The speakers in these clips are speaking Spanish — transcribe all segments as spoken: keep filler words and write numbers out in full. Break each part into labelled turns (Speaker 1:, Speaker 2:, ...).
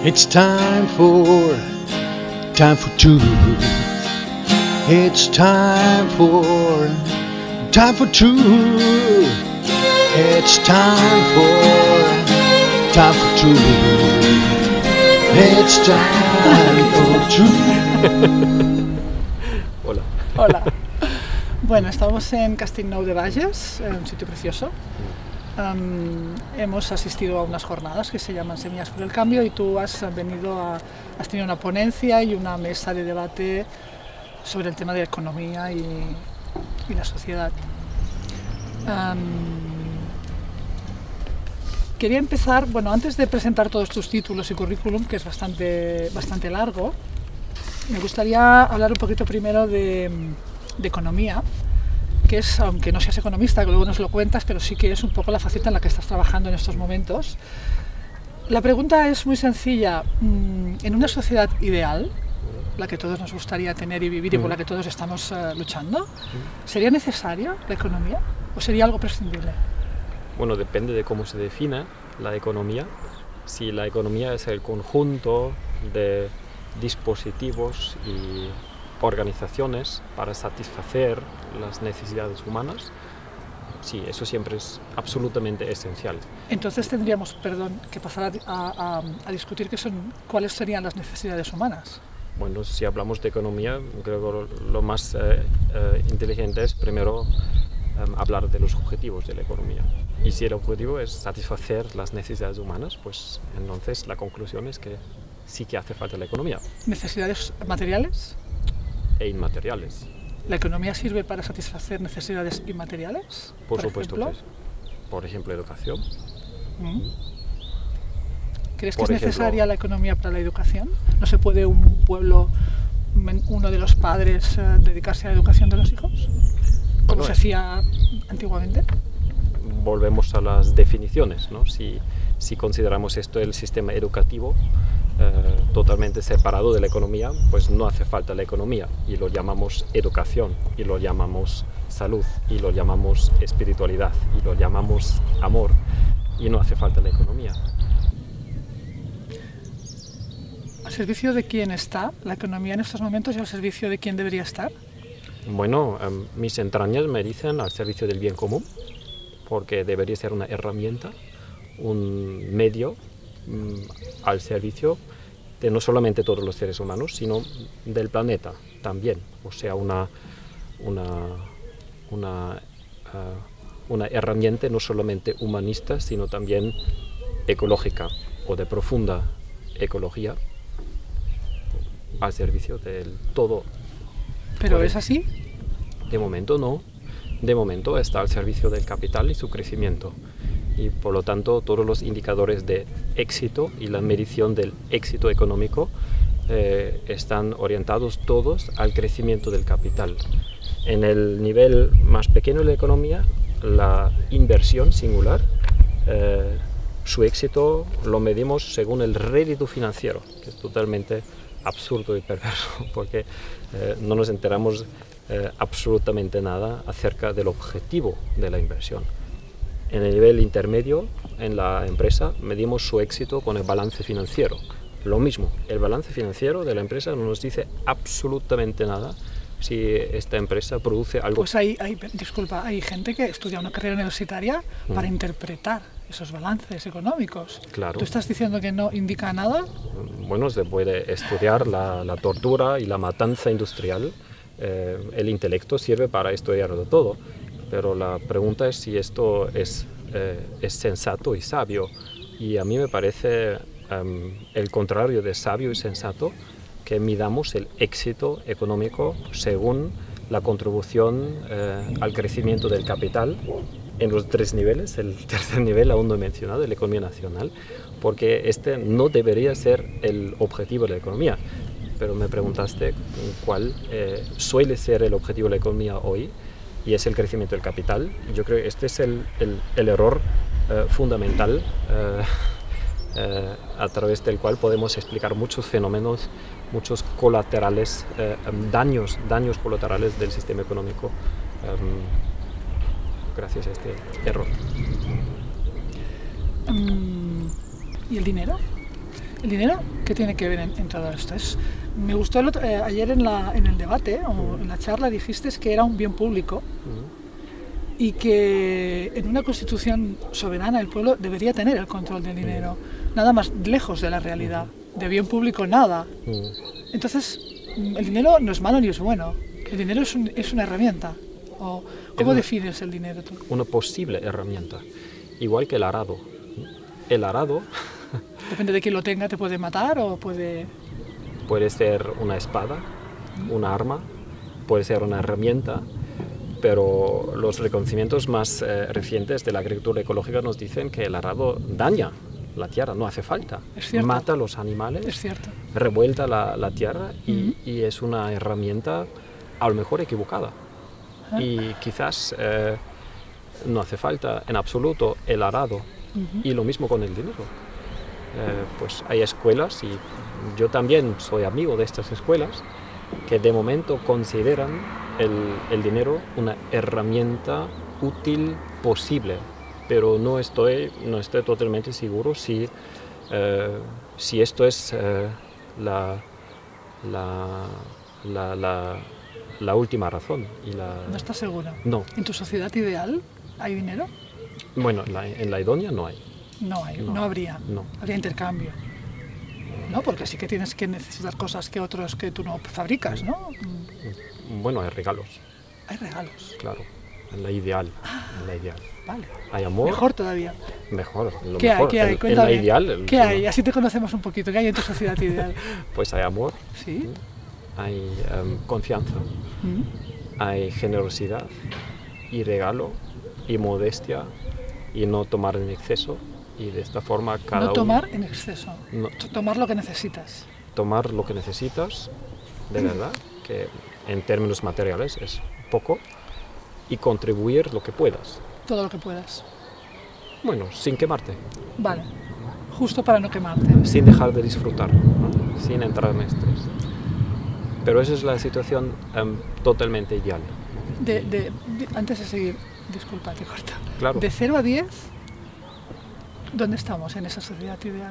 Speaker 1: It's time for, time for truth. It's time for, time for truth. It's time for, time for truth. It's time for truth.
Speaker 2: Hola.
Speaker 3: Hola. Bueno, estamos en Castellnou de Bages, un sitio precioso. Um, hemos asistido a unas jornadas que se llaman Semillas por el Cambio y tú has venido a, has tenido una ponencia y una mesa de debate sobre el tema de la economía y, y la sociedad. Um, quería empezar, bueno, antes de presentar todos tus títulos y currículum, que es bastante, bastante largo, me gustaría hablar un poquito primero de, de economía, que es, aunque no seas economista, que luego nos lo cuentas, pero sí que es un poco la faceta en la que estás trabajando en estos momentos. La pregunta es muy sencilla. En una sociedad ideal, la que todos nos gustaría tener y vivir y por la que todos estamos uh, luchando, ¿sería necesaria la economía o sería algo prescindible?
Speaker 2: Bueno, depende de cómo se define la economía. Si la economía es el conjunto de dispositivos y organizaciones para satisfacer las necesidades humanas, sí, eso siempre es absolutamente esencial.
Speaker 3: Entonces tendríamos, perdón, que pasar a, a, a discutir qué son, cuáles serían las necesidades humanas.
Speaker 2: Bueno, si hablamos de economía, creo que lo, lo más eh, eh, inteligente es primero eh, hablar de los objetivos de la economía. Y si el objetivo es satisfacer las necesidades humanas, pues entonces la conclusión es que sí que hace falta la economía.
Speaker 3: ¿Necesidades materiales?
Speaker 2: E inmateriales.
Speaker 3: ¿La economía sirve para satisfacer necesidades inmateriales?
Speaker 2: Por, por supuesto que sí. Por ejemplo, educación.
Speaker 3: ¿Mm? ¿Crees
Speaker 2: por
Speaker 3: que es
Speaker 2: ejemplo,
Speaker 3: necesaria la economía para la educación? ¿No se puede un pueblo, uno de los padres, eh, dedicarse a la educación de los hijos? ¿Como
Speaker 2: bueno,
Speaker 3: se hacía antiguamente?
Speaker 2: Volvemos a las definiciones, ¿no? Si, si consideramos esto el sistema educativo eh, totalmente separado de la economía, pues no hace falta la economía y lo llamamos educación y lo llamamos salud y lo llamamos espiritualidad y lo llamamos amor y no hace falta la economía.
Speaker 3: ¿Al servicio de quién está la economía en estos momentos y al servicio de quién debería estar?
Speaker 2: Bueno, eh, mis entrañas me dicen al servicio del bien común, porque debería ser una herramienta, un medio mmm, al servicio de no solamente todos los seres humanos, sino del planeta también. O sea, una, una, una, uh, una herramienta no solamente humanista, sino también ecológica o de profunda ecología al servicio del todo.
Speaker 3: ¿Pero es así?
Speaker 2: De momento no. De momento está al servicio del capital y su crecimiento. Y por lo tanto todos los indicadores de éxito y la medición del éxito económico eh, están orientados todos al crecimiento del capital. En el nivel más pequeño de la economía, la inversión singular, eh, su éxito lo medimos según el rédito financiero, que es totalmente absurdo y perverso, porque eh, no nos enteramos Eh, absolutamente nada acerca del objetivo de la inversión. En el nivel intermedio, en la empresa, medimos su éxito con el balance financiero. Lo mismo, el balance financiero de la empresa no nos dice absolutamente nada si esta empresa produce algo.
Speaker 3: Pues hay, hay disculpa, hay gente que estudia una carrera universitaria mm. para interpretar esos balances económicos.
Speaker 2: Claro.
Speaker 3: ¿Tú estás diciendo que no indica nada?
Speaker 2: Bueno, se puede estudiar la, la tortura y la matanza industrial. Eh, el intelecto sirve para estudiarlo todo, pero la pregunta es si esto es, eh, es sensato y sabio, y a mí me parece um, el contrario de sabio y sensato que midamos el éxito económico según la contribución eh, al crecimiento del capital en los tres niveles. El tercer nivel aún no he mencionado, de la economía nacional, porque este no debería ser el objetivo de la economía. Pero me preguntaste cuál eh, suele ser el objetivo de la economía hoy, y es el crecimiento del capital. Yo creo que este es el, el, el error eh, fundamental eh, eh, a través del cual podemos explicar muchos fenómenos, muchos colaterales, eh, daños, daños colaterales del sistema económico eh, gracias a este error.
Speaker 3: ¿Y el dinero? ¿El dinero qué tiene que ver en, en todo esto? Es, me gustó el otro, eh, ayer en, la, en el debate o en la charla dijiste que era un bien público uh-huh. y que en una constitución soberana el pueblo debería tener el control del dinero, uh-huh. nada más lejos de la realidad, uh-huh. de bien público nada. Uh-huh. Entonces, el dinero no es malo ni es bueno, el dinero es, un, es una herramienta. ¿O ¿Cómo una, defines el dinero tú?
Speaker 2: Una posible herramienta, igual que el arado. El arado...
Speaker 3: Depende de quién lo tenga, te puede matar o puede...
Speaker 2: Puede ser una espada, una arma, puede ser una herramienta, pero los reconocimientos más eh, recientes de la agricultura ecológica nos dicen que el arado daña la tierra, no hace falta.
Speaker 3: Es cierto.
Speaker 2: Mata a los animales,
Speaker 3: es cierto.
Speaker 2: revuelta la, la tierra y,
Speaker 3: uh-huh.
Speaker 2: y es una herramienta a lo mejor equivocada. Uh-huh. Y quizás eh, no hace falta en absoluto el arado uh-huh. y lo mismo con el dinero. Eh, pues hay escuelas, y yo también soy amigo de estas escuelas, que de momento consideran el, el dinero una herramienta útil posible, pero no estoy, no estoy totalmente seguro si, eh, si esto es eh, la, la, la, la, la última razón. Y la...
Speaker 3: ¿No estás seguro?
Speaker 2: No.
Speaker 3: ¿En tu sociedad ideal hay dinero?
Speaker 2: Bueno, en la, en la idónea no hay.
Speaker 3: No hay, no, no habría,
Speaker 2: no.
Speaker 3: habría intercambio. No, porque sí que tienes que necesitar cosas que otros que tú no fabricas, ¿no?
Speaker 2: Bueno, hay regalos.
Speaker 3: Hay regalos.
Speaker 2: Claro, en la ideal,
Speaker 3: ah,
Speaker 2: en la ideal.
Speaker 3: Vale.
Speaker 2: Hay amor.
Speaker 3: Mejor todavía.
Speaker 2: Mejor, lo
Speaker 3: ¿Qué
Speaker 2: mejor.
Speaker 3: hay? ¿Qué hay?
Speaker 2: En,
Speaker 3: Cuéntame.
Speaker 2: en la ideal. El,
Speaker 3: ¿Qué
Speaker 2: el,
Speaker 3: hay? Así te conocemos un poquito. ¿Qué hay en tu sociedad ideal?
Speaker 2: Pues hay amor.
Speaker 3: Sí.
Speaker 2: Hay um, confianza. ¿Mm? Hay generosidad y regalo y modestia y no tomar en exceso. Y de esta forma cada
Speaker 3: No tomar
Speaker 2: uno,
Speaker 3: en exceso,
Speaker 2: no,
Speaker 3: tomar lo que necesitas.
Speaker 2: Tomar lo que necesitas, de verdad, que en términos materiales es poco, y contribuir lo que puedas.
Speaker 3: Todo lo que puedas.
Speaker 2: Bueno, sin quemarte.
Speaker 3: Vale, justo para no quemarte.
Speaker 2: Sin dejar de disfrutar, ¿no? Sin entrar en estrés. Pero esa es la situación um, totalmente ideal.
Speaker 3: De, de, de, antes de seguir, disculpa, te corto.
Speaker 2: Claro.
Speaker 3: De cero a diez... ¿Dónde estamos en esa sociedad ideal?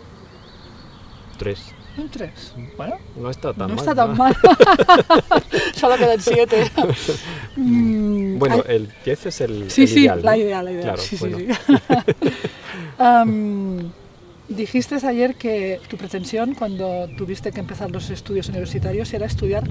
Speaker 2: Tres.
Speaker 3: Un tres. Bueno,
Speaker 2: no está tan
Speaker 3: no
Speaker 2: mal.
Speaker 3: Está tan ¿no? mal. Solo quedan siete.
Speaker 2: mm, bueno, hay... el diez es el,
Speaker 3: sí,
Speaker 2: el
Speaker 3: sí,
Speaker 2: ideal.
Speaker 3: Sí, la
Speaker 2: ¿no?
Speaker 3: idea, la idea.
Speaker 2: Claro,
Speaker 3: sí,
Speaker 2: bueno.
Speaker 3: sí, sí. um, dijiste ayer que tu pretensión cuando tuviste que empezar los estudios universitarios era estudiar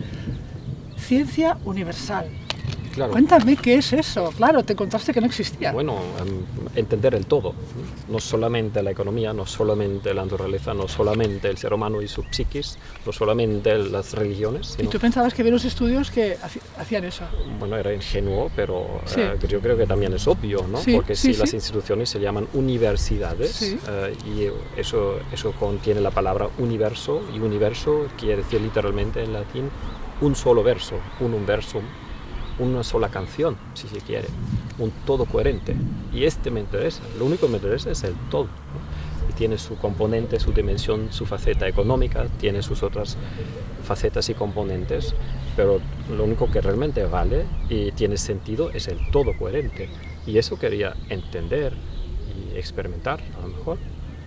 Speaker 3: ciencia universal.
Speaker 2: Claro.
Speaker 3: Cuéntame qué es eso. Claro, te contaste que no existía.
Speaker 2: Bueno, um, entender el todo. No solamente la economía, no solamente la naturaleza, no solamente el ser humano y su psiquis, no solamente las religiones. Sino...
Speaker 3: ¿Y tú pensabas que había unos estudios que hacían eso?
Speaker 2: Bueno, era ingenuo, pero
Speaker 3: sí.
Speaker 2: uh, yo creo que también es obvio, ¿no?
Speaker 3: Sí,
Speaker 2: Porque
Speaker 3: sí,
Speaker 2: si
Speaker 3: sí.
Speaker 2: las instituciones se llaman universidades,
Speaker 3: sí.
Speaker 2: uh, y eso, eso contiene la palabra universo, y universo quiere decir literalmente en latín un solo verso, un universum. Una sola canción, si se quiere, un todo coherente. Y este me interesa, lo único que me interesa es el todo, ¿no? Y tiene su componente, su dimensión, su faceta económica, tiene sus otras facetas y componentes, pero lo único que realmente vale y tiene sentido es el todo coherente. Y eso quería entender y experimentar, a lo mejor.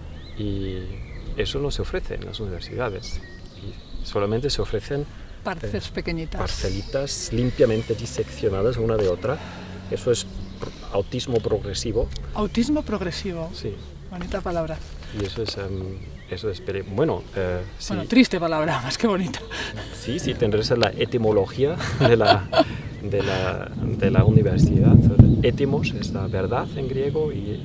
Speaker 2: Y eso no se ofrece en las universidades. Y solamente se ofrecen
Speaker 3: Parces pequeñitas.
Speaker 2: Parcelitas limpiamente diseccionadas una de otra. Eso es autismo progresivo.
Speaker 3: Autismo progresivo.
Speaker 2: Sí.
Speaker 3: Bonita palabra.
Speaker 2: Y eso es, um, eso es bueno, uh, sí.
Speaker 3: Bueno, triste palabra, más que bonita.
Speaker 2: Sí, sí, te interesa la etimología de la, de la, de la universidad. Etimos es la verdad en griego y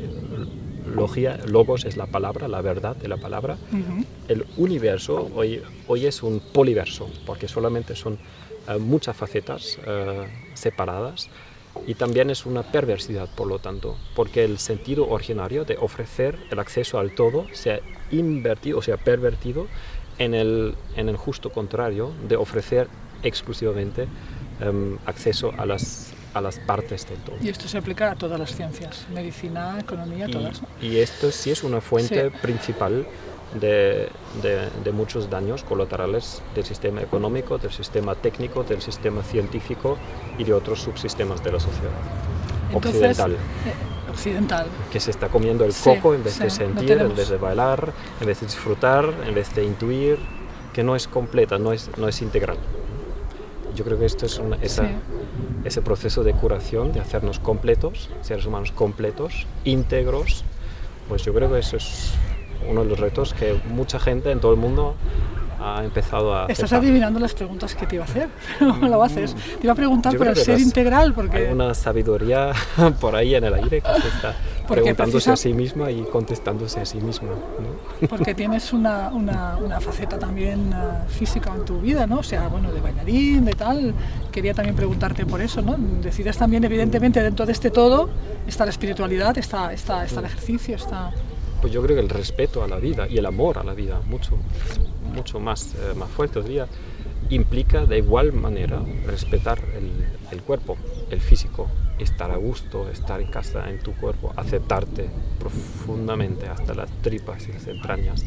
Speaker 2: logia, logos es la palabra, la verdad de la palabra. Uh-huh. El universo hoy, hoy es un poliverso, porque solamente son uh, muchas facetas uh, separadas, y también es una perversidad, por lo tanto, porque el sentido originario de ofrecer el acceso al todo se ha invertido, o sea, pervertido en el, en el justo contrario de ofrecer exclusivamente um, acceso a las a las partes del todo.
Speaker 3: Y esto se aplica a todas las ciencias, medicina, economía,
Speaker 2: y,
Speaker 3: todas, ¿no?
Speaker 2: Y esto sí es una fuente sí. principal de, de, de muchos daños colaterales del sistema económico, del sistema técnico, del sistema científico y de otros subsistemas de la sociedad.
Speaker 3: Entonces,
Speaker 2: occidental.
Speaker 3: Eh, occidental.
Speaker 2: Que se está comiendo el
Speaker 3: Sí,
Speaker 2: coco en vez
Speaker 3: sí,
Speaker 2: de
Speaker 3: lo
Speaker 2: sentir,
Speaker 3: tenemos.
Speaker 2: en vez de bailar, en vez de disfrutar, en vez de intuir, que no es completa, no es, no es integral. Yo creo que esto es una, esa,
Speaker 3: Sí.
Speaker 2: ese proceso de curación, de hacernos completos, seres humanos completos, íntegros, pues yo creo que eso es uno de los retos que mucha gente en todo el mundo ha empezado a
Speaker 3: Estás
Speaker 2: aceptar.
Speaker 3: adivinando las preguntas que te iba a hacer, pero no lo haces. Te iba a preguntar
Speaker 2: Yo
Speaker 3: por
Speaker 2: creo
Speaker 3: el
Speaker 2: que
Speaker 3: ser
Speaker 2: las-
Speaker 3: integral, porque...
Speaker 2: Hay una sabiduría por ahí en el aire que se está
Speaker 3: Porque
Speaker 2: preguntándose
Speaker 3: precisa-
Speaker 2: a sí misma y contestándose a sí misma, ¿no?
Speaker 3: Porque tienes una, una, una faceta también uh, física en tu vida, ¿no? O sea, bueno, de bailarín, de tal. Quería también preguntarte por eso, ¿no? Decides también, evidentemente, dentro de este todo está la espiritualidad, está, está, está el ejercicio, está...
Speaker 2: Pues yo creo que el respeto a la vida y el amor a la vida, mucho, mucho más, eh, más fuerte todavía, implica de igual manera respetar el, el cuerpo, el físico, estar a gusto, estar en casa, en tu cuerpo, aceptarte profundamente hasta las tripas y las entrañas.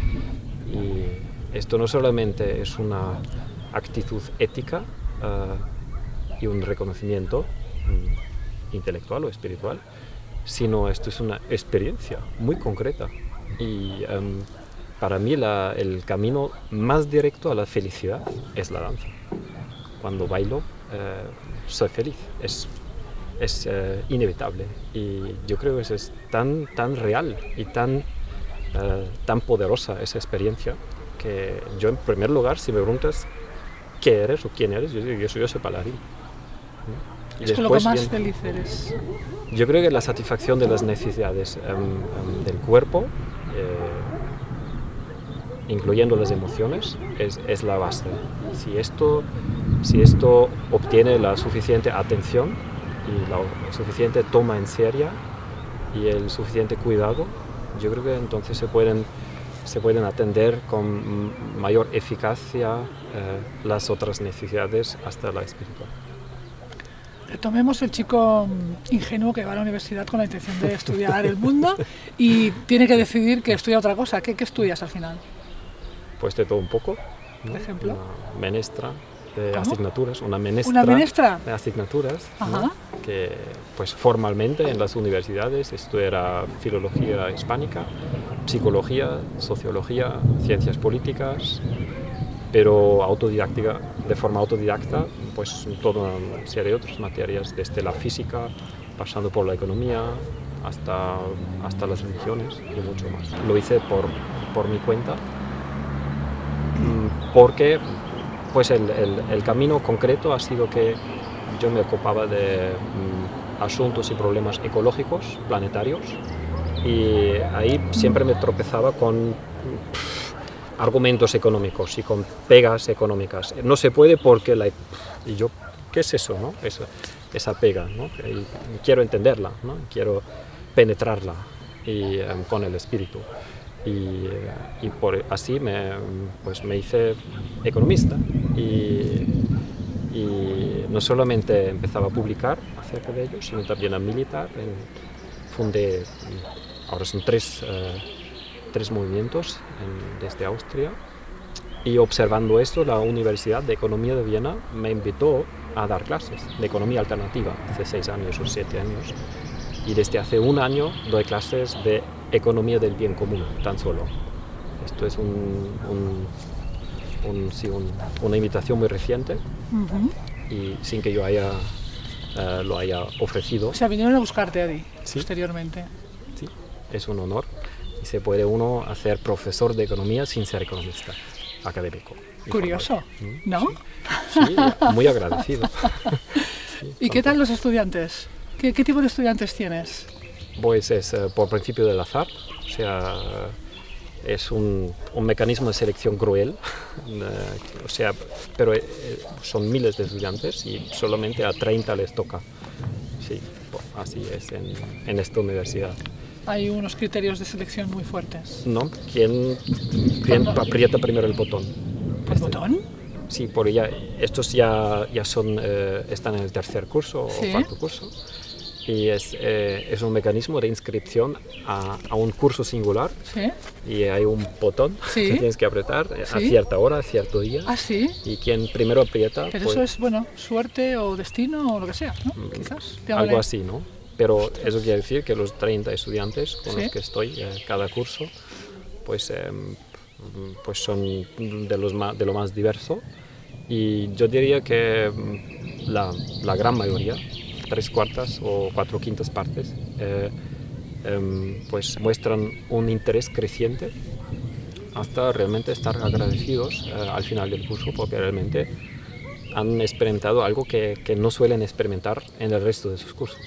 Speaker 2: Y esto no solamente es una actitud ética uh, y un reconocimiento um, intelectual o espiritual, sino esto es una experiencia muy concreta. Y um, para mí la, el camino más directo a la felicidad es la danza. Cuando bailo, eh, soy feliz, es, es eh, inevitable. Y yo creo que eso es tan, tan real y tan, eh, tan poderosa esa experiencia que yo, en primer lugar, si me preguntas qué eres o quién eres, yo digo, yo soy, yo soy bailarín. ¿no?
Speaker 3: Es con lo que más
Speaker 2: viene-
Speaker 3: feliz eres.
Speaker 2: Yo creo que la satisfacción de las necesidades um, um, del cuerpo, eh, incluyendo las emociones, es, es la base. Si esto, si esto obtiene la suficiente atención y la suficiente toma en serio y el suficiente cuidado, yo creo que entonces se pueden, se pueden atender con mayor eficacia eh, las otras necesidades hasta la espiritual.
Speaker 3: Retomemos el chico mm, ingenuo que va a la universidad con la intención de estudiar el mundo y tiene que decidir que estudia otra cosa. ¿Qué, qué estudias al final?
Speaker 2: Pues de todo un poco, ¿no?
Speaker 3: Por ejemplo.
Speaker 2: Una menestra de
Speaker 3: ¿Cómo?
Speaker 2: asignaturas, una menestra,
Speaker 3: ¿Una menestra?
Speaker 2: de asignaturas, ¿no?
Speaker 3: Ajá.
Speaker 2: Que pues formalmente en las universidades esto era filología hispánica, psicología, sociología, ciencias políticas, pero autodidáctica, de forma autodidacta, pues toda una serie de otras materias, desde la física, pasando por la economía, hasta, hasta las religiones y mucho más. Lo hice por, por mi cuenta, mm, porque pues el, el, el camino concreto ha sido que yo me ocupaba de mm, asuntos y problemas ecológicos, planetarios, y ahí siempre me tropezaba con pff, argumentos económicos y con pegas económicas. No se puede porque la... Y yo, ¿qué es eso, no? Esa, esa pega, ¿no? Y quiero entenderla, ¿no? Quiero penetrarla y, um, con el espíritu. Y, y por, así me, pues me hice economista y, y no solamente empezaba a publicar acerca de ello, sino también a militar. En, fundé, ahora son tres, uh, tres movimientos en, desde Austria, y observando esto la Universidad de Economía de Viena me invitó a dar clases de economía alternativa hace seis años o siete años. Y desde hace un año doy clases de economía del bien común, tan solo. Esto es un, un, un, sí, un, una invitación muy reciente uh-huh. y sin que yo haya, uh, lo haya ofrecido.
Speaker 3: O sea, vinieron a buscarte, Adi,
Speaker 2: ¿Sí?
Speaker 3: posteriormente.
Speaker 2: Sí, es un honor. Y se puede uno hacer profesor de economía sin ser economista académico.
Speaker 3: Curioso, ¿no?
Speaker 2: Sí, sí, muy agradecido.
Speaker 3: Sí, ¿y qué tal los estudiantes? ¿Qué, qué tipo de estudiantes tienes?
Speaker 2: Pues es uh, por principio del azar, o sea, es un, un mecanismo de selección cruel, uh, o sea, pero eh, son miles de estudiantes y solamente a treinta les toca. Sí, pues, así es en, en esta universidad.
Speaker 3: Hay unos criterios de selección muy fuertes.
Speaker 2: No, ¿quién, quién aprieta primero el botón?
Speaker 3: ¿El este. botón?
Speaker 2: Sí, porque ya, estos ya, ya son, eh, están en el tercer curso
Speaker 3: ¿Sí?
Speaker 2: o cuarto curso. Y es, eh, es un mecanismo de inscripción a, a un curso singular.
Speaker 3: ¿Sí?
Speaker 2: Y hay un botón
Speaker 3: ¿Sí?
Speaker 2: que tienes que apretar
Speaker 3: ¿Sí?
Speaker 2: a cierta hora, a cierto día.
Speaker 3: ¿Ah, sí?
Speaker 2: Y quien primero aprieta...
Speaker 3: Pero
Speaker 2: pues,
Speaker 3: eso es, bueno, suerte o destino o lo que sea, ¿no? Quizás.
Speaker 2: Algo así, ¿no? pero eso quiere decir que los treinta estudiantes con
Speaker 3: ¿Sí?
Speaker 2: los que estoy eh, cada curso, pues, eh, pues son de, los más, de lo más diverso, y yo diría que la, la gran mayoría, tres cuartas o cuatro quintas partes, eh, eh, pues muestran un interés creciente hasta realmente estar agradecidos eh, al final del curso, porque realmente han experimentado algo que, que no suelen experimentar en el resto de sus cursos.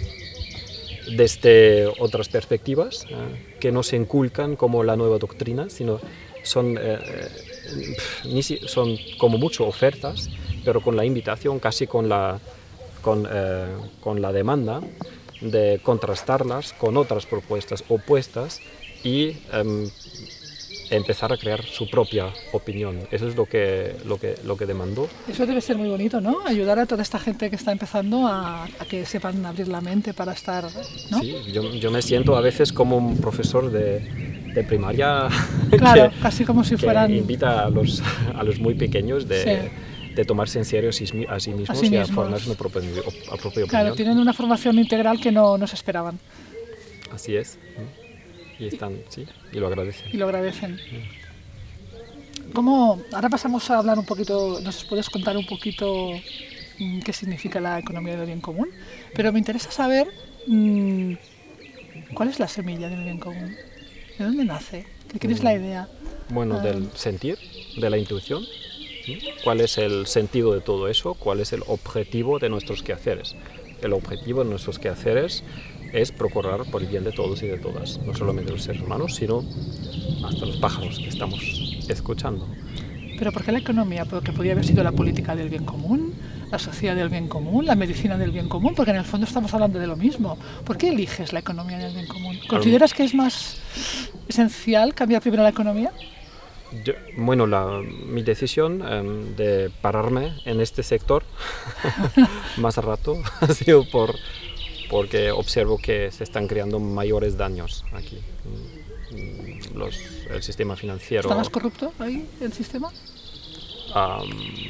Speaker 2: Desde otras perspectivas eh, que no se inculcan como la nueva doctrina, sino son, eh, ni si, son como mucho ofertas, pero con la invitación, casi con la, con, eh, con la demanda de contrastarlas con otras propuestas opuestas y eh, empezar a crear su propia opinión. Eso es lo que, lo que, lo que demandó.
Speaker 3: Eso debe ser muy bonito, ¿no? Ayudar a toda esta gente que está empezando a, a que sepan abrir la mente para estar, ¿no?
Speaker 2: Sí, yo, yo me siento a veces como un profesor de, de primaria
Speaker 3: Claro,
Speaker 2: que,
Speaker 3: casi como si
Speaker 2: que
Speaker 3: fueran...
Speaker 2: invita a los, a los muy pequeños de,
Speaker 3: Sí.
Speaker 2: de tomarse en serio a sí, a sí mismos
Speaker 3: A sí
Speaker 2: y a
Speaker 3: mismos.
Speaker 2: formarse una propia, a propia opinión.
Speaker 3: Claro, tienen una formación integral que no, no se esperaban
Speaker 2: Así es. Y están, sí, y lo agradecen.
Speaker 3: y lo agradecen. ¿Cómo? Ahora pasamos a hablar un poquito, ¿nos puedes contar un poquito mm, qué significa la economía del bien común? Pero me interesa saber mm, cuál es la semilla del bien común, ¿de dónde nace? ¿Qué es la idea?
Speaker 2: Bueno,
Speaker 3: Ah.
Speaker 2: del sentir, de la intuición. ¿Sí? ¿Cuál es el sentido de todo eso? ¿Cuál es el objetivo de nuestros quehaceres? El objetivo de nuestros quehaceres es procurar por el bien de todos y de todas, no solamente los seres humanos, sino hasta los pájaros que estamos escuchando.
Speaker 3: ¿Pero por qué la economía? Porque podría haber sido la política del bien común, la sociedad del bien común, la medicina del bien común, porque en el fondo estamos hablando de lo mismo. ¿Por qué eliges la economía del bien común? ¿Consideras que es más esencial cambiar primero la economía?
Speaker 2: Yo, bueno, la, mi decisión um, de pararme en este sector más rato ha sido por, porque observo que se están creando mayores daños aquí. Los, el sistema financiero...
Speaker 3: ¿Está más corrupto ahí el sistema?
Speaker 2: Um,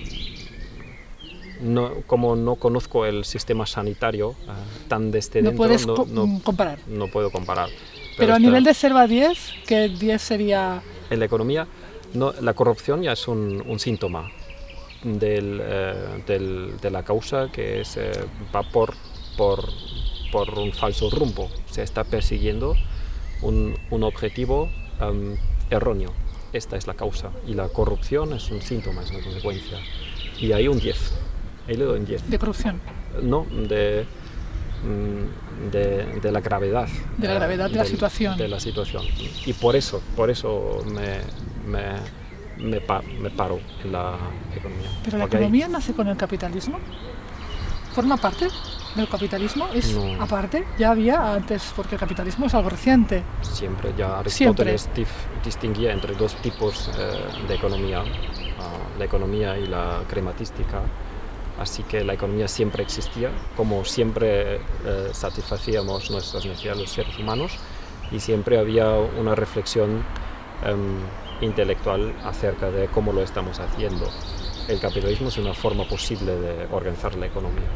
Speaker 2: no, como no conozco el sistema sanitario uh, tan desde
Speaker 3: No
Speaker 2: dentro,
Speaker 3: puedes
Speaker 2: no,
Speaker 3: co-
Speaker 2: no,
Speaker 3: comparar.
Speaker 2: no puedo comparar.
Speaker 3: Pero a
Speaker 2: está-
Speaker 3: nivel de cero a diez, que diez sería...
Speaker 2: En la economía, no, la corrupción ya es un, un síntoma del, eh, del- de la causa que es, eh, va por, por, por un falso rumbo. Se está persiguiendo un, un objetivo um, erróneo. Esta es la causa. Y la corrupción es un síntoma, es una consecuencia. Y hay un diez. Ahí le doy un diez.
Speaker 3: de corrupción.
Speaker 2: No, de, mm, de, de la gravedad.
Speaker 3: De la
Speaker 2: eh,
Speaker 3: gravedad de la
Speaker 2: del-
Speaker 3: situación.
Speaker 2: De la situación. Y por eso, por eso me, me, me, pa- me paro en la economía.
Speaker 3: ¿Pero la
Speaker 2: Porque hay-
Speaker 3: economía nace con el capitalismo? ¿Forma parte del capitalismo? ¿Es
Speaker 2: No.
Speaker 3: aparte? Ya había antes, porque el capitalismo es algo reciente.
Speaker 2: Siempre, ya
Speaker 3: Siempre.
Speaker 2: Aristóteles dif- distinguía entre dos tipos eh, de economía, ah, la economía y la crematística. Así que la economía siempre existía, como siempre eh, satisfacíamos nuestras necesidades los seres humanos, y siempre había una reflexión em, intelectual acerca de cómo lo estamos haciendo. El capitalismo es una forma posible de organizar la economía.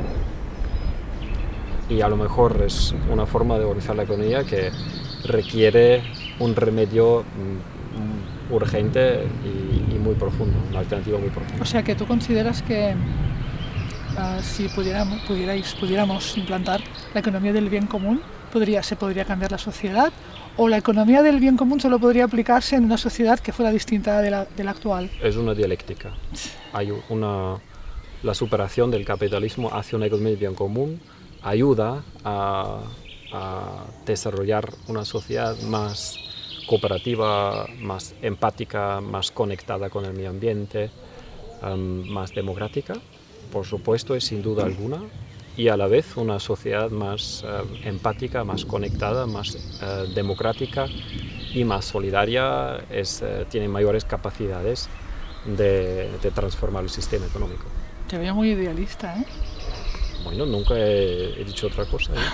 Speaker 2: Y a lo mejor es una forma de organizar la economía que requiere un remedio mm, urgente y, y muy profundo, una alternativa muy profunda.
Speaker 3: O sea que tú consideras que ah, si pudiéramos, pudierais, pudiéramos implantar la economía del bien común, podría, se podría cambiar la sociedad, o la economía del bien común solo podría aplicarse en una sociedad que fuera distinta de la, de la actual.
Speaker 2: Es una dialéctica. Hay una, la superación del capitalismo hacia una economía del bien común ayuda a, a desarrollar una sociedad más cooperativa, más empática, más conectada con el medio ambiente, um, más democrática, por supuesto, y sin duda alguna, y a la vez una sociedad más uh, empática, más conectada, más uh, democrática y más solidaria, es, uh, tiene mayores capacidades de, de transformar el sistema económico.
Speaker 3: Te veo muy idealista, ¿eh?
Speaker 2: Bueno, nunca he, he dicho otra cosa. ¿eh?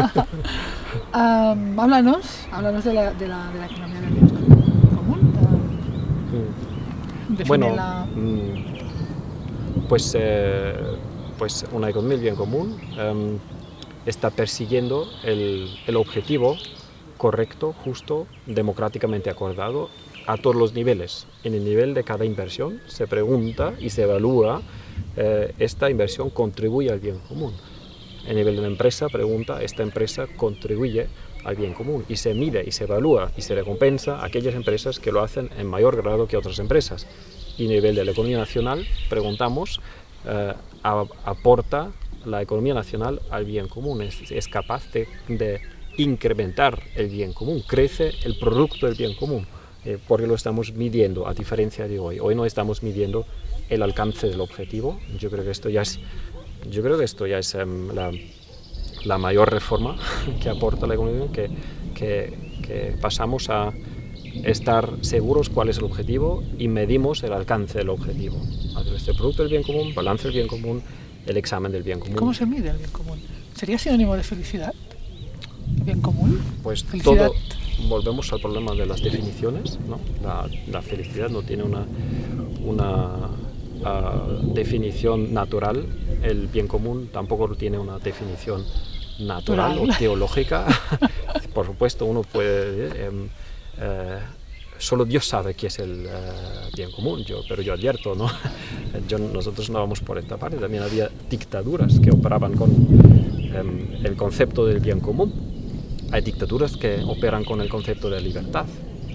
Speaker 3: Um, háblanos, háblanos de la, de, la, de la economía del bien común. Um,
Speaker 2: Mm. Bueno,
Speaker 3: defínela.
Speaker 2: mm, pues, eh, pues una economía del bien común um, está persiguiendo el, el objetivo correcto, justo, democráticamente acordado a todos los niveles. En el nivel de cada inversión se pregunta y se evalúa, eh, ¿esta inversión contribuye al bien común? En el nivel de la empresa pregunta, ¿esta empresa contribuye al bien común? Y se mide y se evalúa y se recompensa a aquellas empresas que lo hacen en mayor grado que otras empresas. Y a nivel de la economía nacional preguntamos, eh, a, ¿aporta la economía nacional al bien común? ¿Es, es capaz de, de incrementar el bien común? ¿Crece el producto del bien común? Eh, porque lo estamos midiendo, a diferencia de hoy. Hoy no estamos midiendo el alcance del objetivo. Yo creo que esto ya es, yo creo que esto ya es um, la, la mayor reforma que aporta la economía, que, que, que pasamos a estar seguros cuál es el objetivo y medimos el alcance del objetivo. A través del producto del bien común, balance del bien común, el examen del bien común.
Speaker 3: ¿Cómo se mide el bien común? ¿Sería sinónimo de felicidad? ¿El bien común?
Speaker 2: Pues
Speaker 3: ¿Felicidad?
Speaker 2: todo, volvemos al problema de las definiciones, ¿no? La, la felicidad no tiene una, una uh, definición natural, el bien común tampoco tiene una definición natural o teológica. Por supuesto, uno puede... Eh, eh, solo Dios sabe qué es el uh, bien común, yo, pero yo advierto, ¿no? yo, nosotros no vamos por esta parte. También había dictaduras que operaban con um, el concepto del bien común. Hay dictaduras que operan con el concepto de libertad,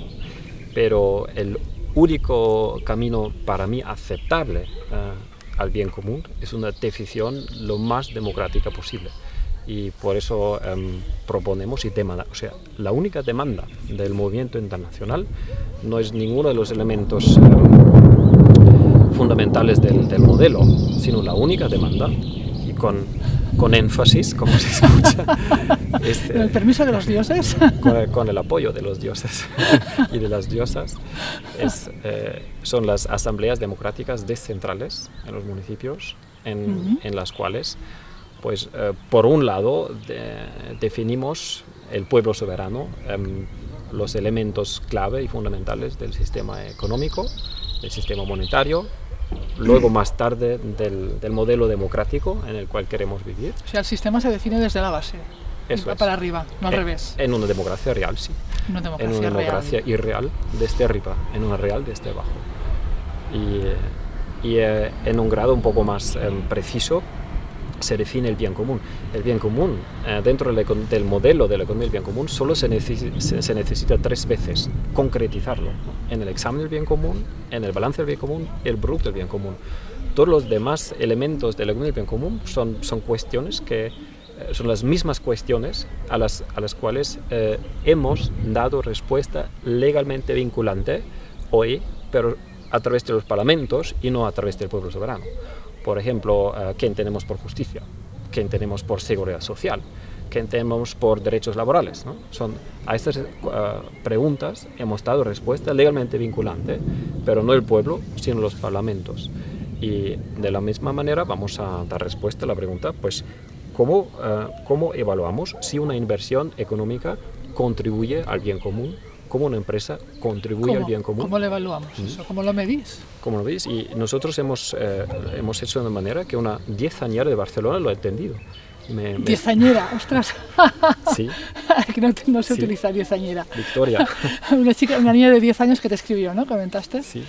Speaker 2: pero el único camino para mí aceptable uh, al bien común es una definición lo más democrática posible. Y por eso um, proponemos y demanda, o sea, la única demanda del movimiento internacional no es ninguno de los elementos um, fundamentales del, del modelo, sino la única demanda, y con, con énfasis, como se escucha, es,
Speaker 3: ¿Con el permiso de los dioses?
Speaker 2: Con, con el apoyo de los dioses y de las diosas, es, eh, son las asambleas democráticas descentrales en los municipios, en, uh-huh. en las cuales pues eh, por un lado de, definimos el pueblo soberano, eh, los elementos clave y fundamentales del sistema económico, del sistema monetario, luego más tarde del, del modelo democrático en el cual queremos vivir.
Speaker 3: O sea, el sistema se define desde la base,
Speaker 2: Eso
Speaker 3: para
Speaker 2: es.
Speaker 3: arriba, no al
Speaker 2: en,
Speaker 3: revés.
Speaker 2: En una democracia real, sí.
Speaker 3: Una democracia
Speaker 2: en una democracia
Speaker 3: real.
Speaker 2: irreal desde arriba, en una real desde abajo. Y, y eh, en un grado un poco más eh, preciso, se define el bien común. El bien común, eh, dentro del, del modelo de la economía del bien común, solo se, necesi se, se necesita tres veces concretizarlo, ¿no? En el examen del bien común, en el balance del bien común y el producto del bien común. Todos los demás elementos de la economía del bien común son, son cuestiones que eh, son las mismas cuestiones a las, a las cuales eh, hemos dado respuesta legalmente vinculante hoy, pero a través de los parlamentos y no a través del pueblo soberano. Por ejemplo, uh, ¿quién tenemos por justicia? ¿Quién tenemos por seguridad social? ¿Quién tenemos por derechos laborales? ¿No? Son, a estas uh, preguntas hemos dado respuesta legalmente vinculante, pero no el pueblo, sino los parlamentos. Y de la misma manera vamos a dar respuesta a la pregunta, pues, ¿cómo, uh, cómo evaluamos si una inversión económica contribuye al bien común? ¿Cómo una empresa contribuye
Speaker 3: ¿Cómo?
Speaker 2: al bien común?
Speaker 3: ¿Cómo lo evaluamos ¿Mm? eso? ¿Cómo lo medís?
Speaker 2: ¿Cómo lo veis? Y nosotros hemos, eh, hemos hecho de una manera que una diezañera de Barcelona lo ha entendido. Me, me...
Speaker 3: ¿Diezañera? ¡Ostras!
Speaker 2: Sí.
Speaker 3: que no, no se
Speaker 2: sí.
Speaker 3: utiliza diezañera.
Speaker 2: Victoria.
Speaker 3: una, chica, una niña de diez años que te escribió, ¿no? ¿Comentaste?
Speaker 2: Sí.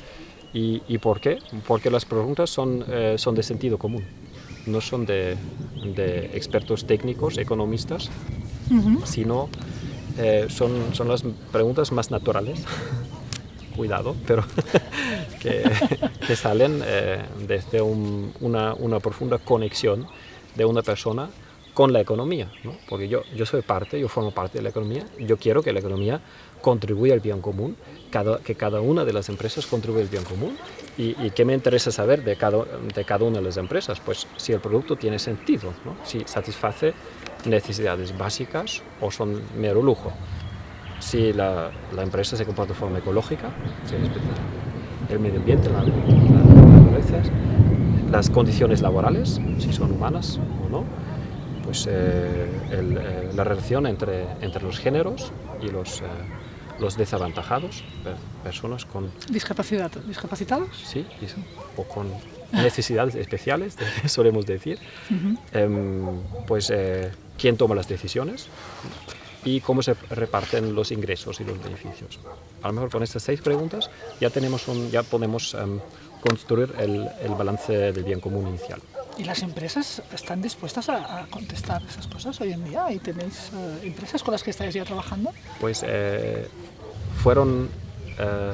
Speaker 2: ¿Y, y por qué? Porque las preguntas son, eh, son de sentido común. No son de, de expertos técnicos, economistas, uh-huh. sino... Eh, son, son las preguntas más naturales, cuidado, pero que, que salen eh, desde un, una, una profunda conexión de una persona con la economía, ¿no? Porque yo, yo soy parte, yo formo parte de la economía, yo quiero que la economía contribuya al bien común, cada, que cada una de las empresas contribuya al bien común. ¿Y, y qué me interesa saber de cada, de cada una de las empresas? Pues si el producto tiene sentido, ¿no? Si satisface necesidades básicas o son mero lujo. Si la, la empresa se comporta de forma ecológica, si respeta el medio ambiente, la, la, las condiciones laborales, si son humanas o no, pues eh, el, eh, la relación entre, entre los géneros y los, eh, los desavantajados, personas con...
Speaker 3: Discapacidad, ¿discapacitados?
Speaker 2: Sí, o con necesidades especiales, solemos decir. Uh-huh. eh, pues eh, quién toma las decisiones y cómo se reparten los ingresos y los beneficios. A lo mejor con estas seis preguntas ya, tenemos un, ya podemos um, construir el, el balance del bien común inicial.
Speaker 3: ¿Y las empresas están dispuestas a, a contestar esas cosas hoy en día? ¿Y tenéis uh, empresas con las que estáis ya trabajando?
Speaker 2: Pues eh, fueron... Eh,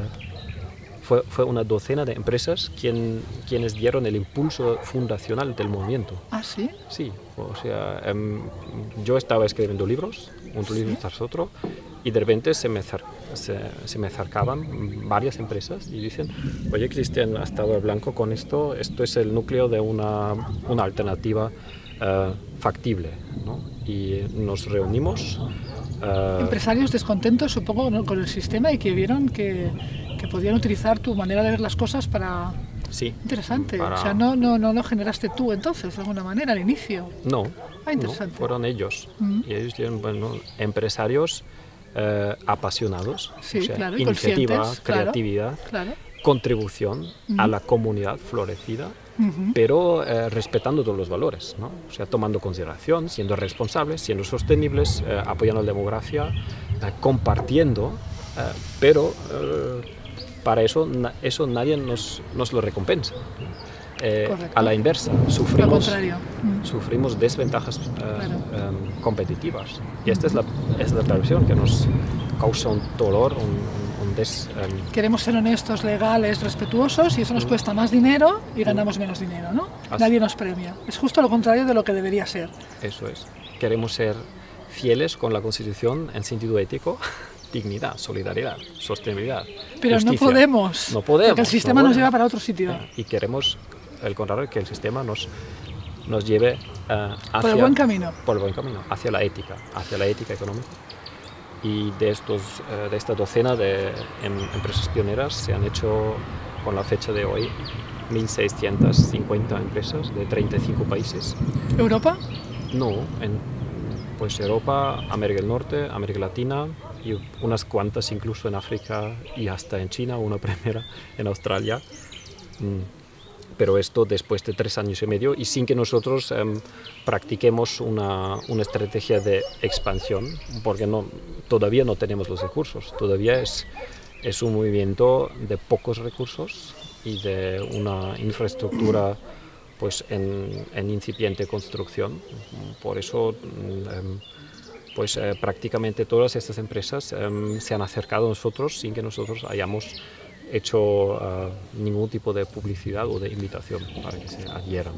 Speaker 2: fue, fue una docena de empresas quien, quienes dieron el impulso fundacional del movimiento.
Speaker 3: ¿Ah, sí?
Speaker 2: Sí, o sea, eh, yo estaba escribiendo libros, un ¿Sí? libro tras otro, y de repente se me, se, se me acercaban varias empresas y dicen, oye, existen hasta ahora blanco con esto, esto es el núcleo de una, una alternativa uh, factible, ¿no? Y nos reunimos. Uh,
Speaker 3: Empresarios descontentos, supongo, ¿no?, con el sistema y que vieron que, que podían utilizar tu manera de ver las cosas para...
Speaker 2: Sí.
Speaker 3: Interesante.
Speaker 2: Para...
Speaker 3: O sea, no, no, no lo generaste tú entonces, de alguna manera, al inicio.
Speaker 2: No,
Speaker 3: ah, interesante.
Speaker 2: no fueron ellos.
Speaker 3: Mm.
Speaker 2: Y ellos tienen, bueno, empresarios eh, apasionados.
Speaker 3: Sí,
Speaker 2: o sea,
Speaker 3: claro,
Speaker 2: iniciativa, creatividad,
Speaker 3: claro, claro.
Speaker 2: contribución mm. a la comunidad florecida, mm-hmm. pero eh, respetando todos los valores, ¿no? O sea, tomando consideración, siendo responsables, siendo sostenibles, eh, apoyando la democracia, eh, compartiendo, eh, pero... Eh, para eso, na, eso nadie nos, nos lo recompensa. Eh, a la inversa, sufrimos, mm. sufrimos desventajas uh, claro. um, competitivas. Y esta es la, es la perversión que nos causa un dolor, un, un des... Um,
Speaker 3: Queremos ser honestos, legales, respetuosos, y eso nos mm. cuesta más dinero y ganamos mm. menos dinero, ¿no? Así. Nadie nos premia. Es justo lo contrario de lo que debería ser.
Speaker 2: Eso es. Queremos ser fieles con la Constitución en sentido ético. Dignidad, solidaridad, sostenibilidad,
Speaker 3: pero
Speaker 2: justicia.
Speaker 3: no podemos,
Speaker 2: no podemos,
Speaker 3: porque el sistema
Speaker 2: no
Speaker 3: nos lleva para otro sitio.
Speaker 2: Y queremos, el contrario, que el sistema nos, nos lleve uh, hacia,
Speaker 3: por el buen camino.
Speaker 2: Por el buen camino, hacia la ética, hacia la ética económica. Y de, estos, uh, de esta docena de em, empresas pioneras se han hecho, con la fecha de hoy, mil seiscientas cincuenta empresas de treinta y cinco países.
Speaker 3: ¿Europa?
Speaker 2: No, en pues Europa, América del Norte, América Latina, y unas cuantas incluso en África y hasta en China, una primera en Australia. Pero esto después de tres años y medio y sin que nosotros eh, practiquemos una, una estrategia de expansión, porque no, todavía no tenemos los recursos, todavía es, es un movimiento de pocos recursos y de una infraestructura pues en, en incipiente construcción. Por eso eh, pues eh, prácticamente todas estas empresas eh, se han acercado a nosotros sin que nosotros hayamos hecho uh, ningún tipo de publicidad o de invitación para que se adhieran.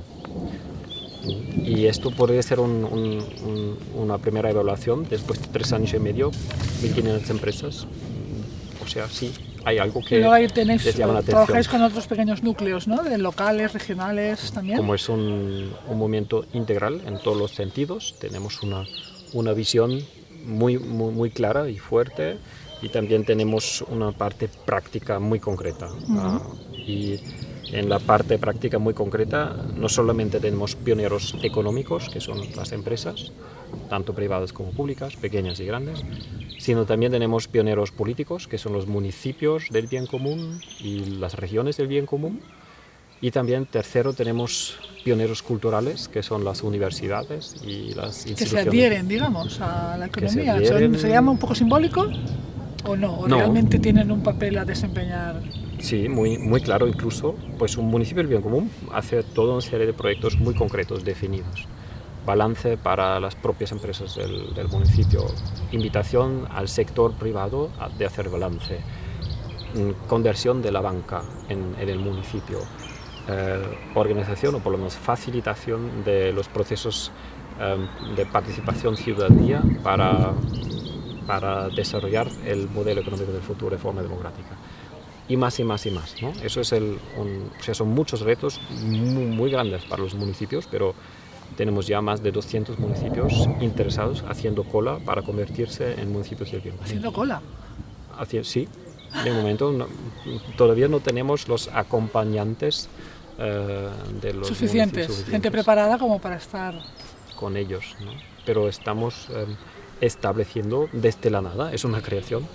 Speaker 2: Y esto podría ser un, un, un, una primera evaluación después de tres años y medio, mil quinientas empresas. O sea, sí, hay algo que
Speaker 3: y luego ahí tenéis,
Speaker 2: les llama la atención.
Speaker 3: Trabajáis con otros pequeños núcleos, ¿no? De locales, regionales también.
Speaker 2: Como es un, un movimiento integral en todos los sentidos, tenemos una, una visión muy, muy, muy clara y fuerte, y también tenemos una parte práctica muy concreta. Uh-huh. uh, y en la parte práctica muy concreta no solamente tenemos pioneros económicos, que son las empresas, tanto privadas como públicas, pequeñas y grandes, sino también tenemos pioneros políticos, que son los municipios del bien común y las regiones del bien común. Y también, tercero, tenemos pioneros culturales, que son las universidades y las instituciones.
Speaker 3: Que se adhieren, digamos, a la economía.
Speaker 2: Se, adhieren...
Speaker 3: ¿Se llama un poco simbólico o no? ¿O
Speaker 2: no.
Speaker 3: realmente tienen un papel a desempeñar?
Speaker 2: Sí, muy, muy claro incluso. Pues un municipio del bien común hace toda una serie de proyectos muy concretos, definidos. Balance para las propias empresas del, del municipio. Invitación al sector privado a, de hacer balance. Conversión de la banca en, en el municipio. Eh, organización o por lo menos facilitación de los procesos eh, de participación ciudadanía para, para desarrollar el modelo económico del futuro de forma democrática. Y más y más y más, ¿no? Eso es el, un, o sea, son muchos retos muy, muy grandes para los municipios, pero tenemos ya más de doscientos municipios interesados haciendo cola para convertirse en municipios del bien común.
Speaker 3: ¿Haciendo cola?
Speaker 2: Haci- sí, de momento no, todavía no tenemos los acompañantes eh, de los
Speaker 3: suficientes, suficientes, gente preparada como para estar
Speaker 2: con ellos, ¿no? Pero estamos eh, estableciendo desde la nada, es una creación,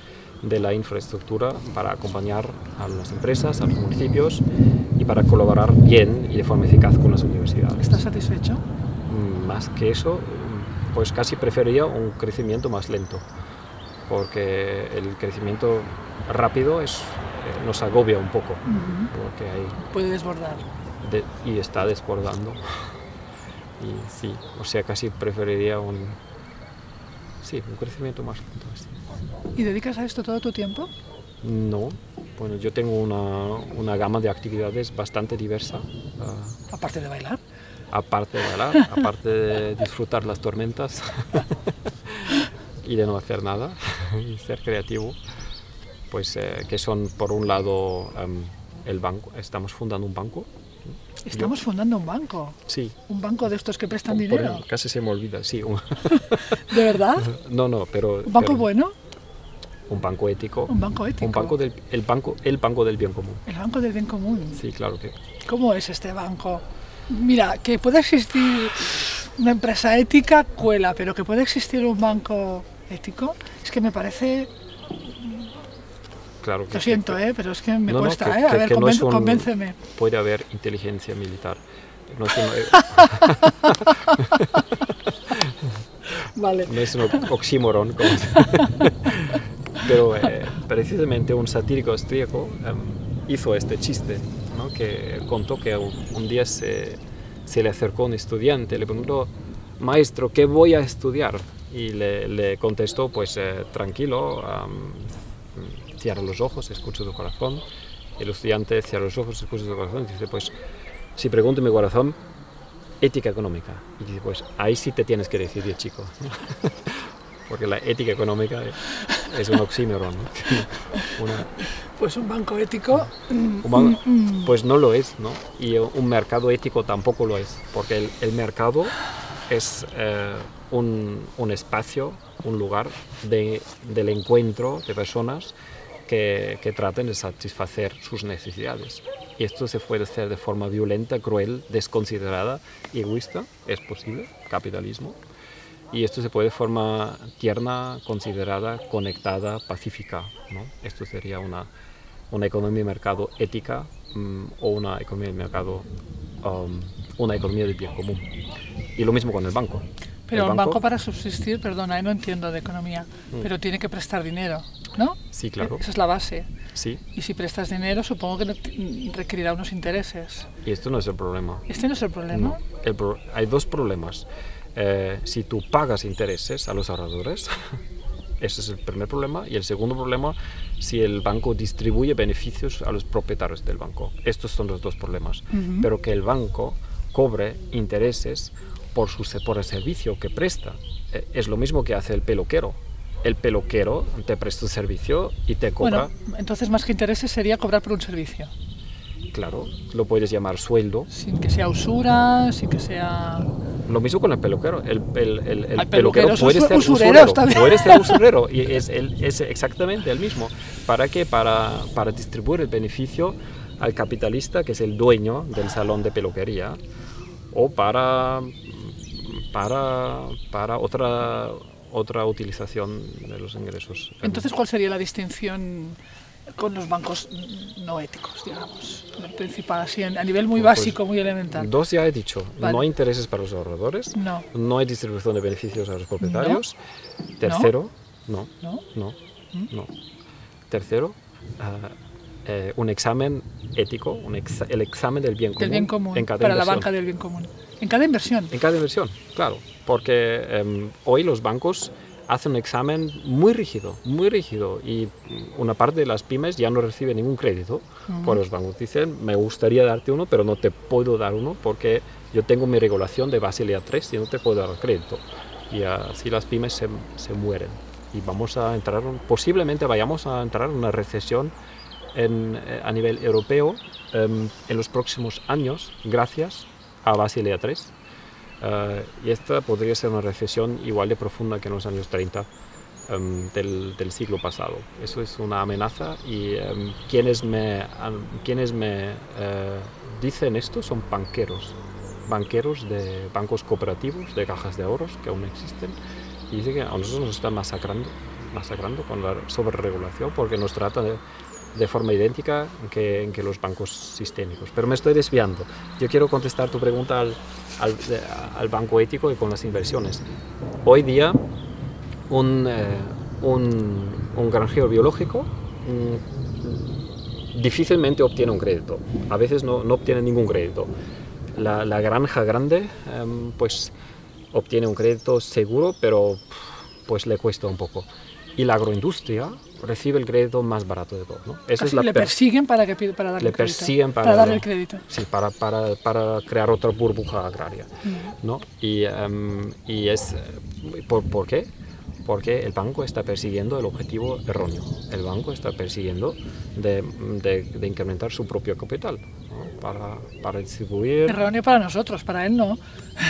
Speaker 2: de la infraestructura para acompañar a las empresas, a los municipios y para colaborar bien y de forma eficaz con las universidades.
Speaker 3: ¿Estás satisfecho?
Speaker 2: Más que eso, pues casi preferiría un crecimiento más lento, porque el crecimiento rápido es, eh, nos agobia un poco,
Speaker 3: Uh-huh.
Speaker 2: porque hay
Speaker 3: Puede desbordar.
Speaker 2: de, y está desbordando. Y sí, o sea, casi preferiría un, sí, un crecimiento más lento. Sí.
Speaker 3: ¿Y dedicas a esto todo tu tiempo?
Speaker 2: No, bueno, yo tengo una, una gama de actividades bastante diversa. Uh,
Speaker 3: Aparte de bailar.
Speaker 2: aparte de bailar, aparte de disfrutar las tormentas y de no hacer nada y ser creativo, pues eh, que son por un lado um, el banco, estamos fundando un banco.
Speaker 3: Estamos
Speaker 2: Yo,
Speaker 3: fundando un banco.
Speaker 2: Sí.
Speaker 3: Un banco de estos que prestan
Speaker 2: Por-
Speaker 3: dinero.
Speaker 2: Casi se me olvida, sí. Un,
Speaker 3: ¿De verdad?
Speaker 2: no, no, pero...
Speaker 3: ¿Un banco
Speaker 2: pero
Speaker 3: bueno?
Speaker 2: Un banco ético.
Speaker 3: Un banco ético.
Speaker 2: Un banco del, el, banco, el banco del bien común.
Speaker 3: El banco del bien común.
Speaker 2: Sí, claro que...
Speaker 3: ¿Cómo es este banco? Mira, que pueda existir una empresa ética, cuela, pero que pueda existir un banco ético, es que me parece...
Speaker 2: Claro que
Speaker 3: Lo siento,
Speaker 2: que-
Speaker 3: ¿eh? Pero es que me
Speaker 2: No, no,
Speaker 3: cuesta,
Speaker 2: que-
Speaker 3: ¿eh? A
Speaker 2: que-
Speaker 3: ver,
Speaker 2: que no
Speaker 3: conven-
Speaker 2: es un-
Speaker 3: convénceme.
Speaker 2: Puede haber inteligencia militar. No es, un,
Speaker 3: Vale.
Speaker 2: no es un oxímoron, como se- pero eh, precisamente un satírico austríaco em, hizo este chiste, ¿no? Que contó que un, un día se, se le acercó un estudiante, le preguntó, maestro, ¿qué voy a estudiar? Y le, le contestó, pues eh, tranquilo, em, cierra los ojos, escucha tu corazón. El estudiante cierra los ojos, escucha su corazón y dice, pues, si pregunto mi corazón, ética económica. Y dice, pues, ahí sí te tienes que decidir, chico. Porque la ética económica es un oxímoron, ¿no? Una,
Speaker 3: Pues un banco ético... mm,
Speaker 2: un ban-
Speaker 3: mm, mm.
Speaker 2: pues no lo es, ¿no? Y un mercado ético tampoco lo es, porque el, el mercado es eh, un, un espacio, un lugar de, del encuentro de personas que, que traten de satisfacer sus necesidades. Y esto se puede hacer de forma violenta, cruel, desconsiderada, egoísta, es posible, capitalismo. Y esto se puede de forma tierna, considerada, conectada, pacífica, ¿no? Esto sería una, una economía de mercado ética um, o una economía de mercado, um, una economía del bien común. Y lo mismo con el banco.
Speaker 3: Pero
Speaker 2: el
Speaker 3: un banco para subsistir, perdona, eh, no entiendo de economía,
Speaker 2: Mm.
Speaker 3: pero tiene que prestar dinero, ¿no?
Speaker 2: Sí, claro.
Speaker 3: Esa es la base.
Speaker 2: Sí,
Speaker 3: Y si prestas dinero, supongo que no t- requerirá unos intereses.
Speaker 2: y esto no es el problema.
Speaker 3: ¿Este no es el problema?
Speaker 2: No, el pro- hay dos problemas. Eh, si tú pagas intereses a los ahorradores, ese es el primer problema. Y el segundo problema, si el banco distribuye beneficios a los propietarios del banco. Estos son los dos problemas.
Speaker 3: Ujú.
Speaker 2: Pero que el banco cobre intereses por, su, se- por el servicio que presta. Eh, es lo mismo que hace el peluquero. El peluquero te presta un servicio y te cobra.
Speaker 3: Bueno, entonces más que intereses sería cobrar por un servicio.
Speaker 2: Claro, lo puedes llamar sueldo.
Speaker 3: Sin que sea usura, sin que sea...
Speaker 2: Lo mismo con el peluquero. El, el, el, el
Speaker 3: Hay
Speaker 2: peluquero
Speaker 3: peluqueros
Speaker 2: puede
Speaker 3: usu-
Speaker 2: ser
Speaker 3: usureros
Speaker 2: usurero.
Speaker 3: también.
Speaker 2: Puede ser usurero. Y es, el, es exactamente el mismo. ¿Para qué? Para, para distribuir el beneficio al capitalista, que es el dueño del salón de peluquería, o para, para, para otra, otra utilización de los ingresos.
Speaker 3: Entonces, ¿cuál sería la distinción con los bancos no éticos, digamos? El principal, así, a nivel muy
Speaker 2: Pues,
Speaker 3: básico, muy elemental.
Speaker 2: Dos ya he dicho.
Speaker 3: Vale.
Speaker 2: No hay intereses para los ahorradores.
Speaker 3: No.
Speaker 2: No hay distribución de beneficios a los propietarios. Tercero, no.
Speaker 3: ¿No?
Speaker 2: No,
Speaker 3: ¿Mm?
Speaker 2: no. Tercero, ah, eh, un examen ético, un ex- el examen del bien común,
Speaker 3: Del bien común,
Speaker 2: en cada
Speaker 3: para la
Speaker 2: inversión.
Speaker 3: banca del bien común. En cada inversión.
Speaker 2: En cada inversión, claro, porque em, hoy los bancos hacen un examen muy rígido, muy rígido, y mm, una parte de las pymes ya no recibe ningún crédito,
Speaker 3: Ujú.
Speaker 2: pues los bancos dicen, me gustaría darte uno, pero no te puedo dar uno porque yo tengo mi regulación de Basilea tres y no te puedo dar crédito. Y así las pymes se, se mueren. Y vamos a entrar, posiblemente vayamos a entrar en una recesión en, eh, a nivel europeo em, en los próximos años, gracias a Basilea tres. Eh, y esta podría ser una recesión igual de profunda que en los años treinta em, del, del siglo pasado. Eso es una amenaza y em, quienes me, an- quienes me eh, dicen esto son banqueros, banqueros de bancos cooperativos, de cajas de ahorros que aún existen, y dicen que a nosotros nos están masacrando masacrando con la sobreregulación porque nos trata de, de forma idéntica que, que los bancos sistémicos. Pero me estoy desviando. Yo quiero contestar tu pregunta al, al, al banco ético y con las inversiones. Hoy día, un, eh, un, un granjero biológico mm, difícilmente obtiene un crédito. A veces no, no obtiene ningún crédito. La, la granja grande, eh, pues obtiene un crédito seguro, pero pues le cuesta un poco. Y la agroindustria recibe el crédito más barato de todo, ¿no? Eso es la
Speaker 3: le
Speaker 2: per
Speaker 3: persiguen para, que, para darle
Speaker 2: le
Speaker 3: el crédito.
Speaker 2: persiguen para,
Speaker 3: para darle el crédito.
Speaker 2: Sí, para, para, para crear otra burbuja agraria,
Speaker 3: Mm.
Speaker 2: ¿no? Y, um, y es... ¿por, ¿por qué? Porque el banco está persiguiendo el objetivo erróneo. El banco está persiguiendo de, de, de incrementar su propio capital, ¿no? para, para distribuir...
Speaker 3: Erróneo para nosotros, para él no.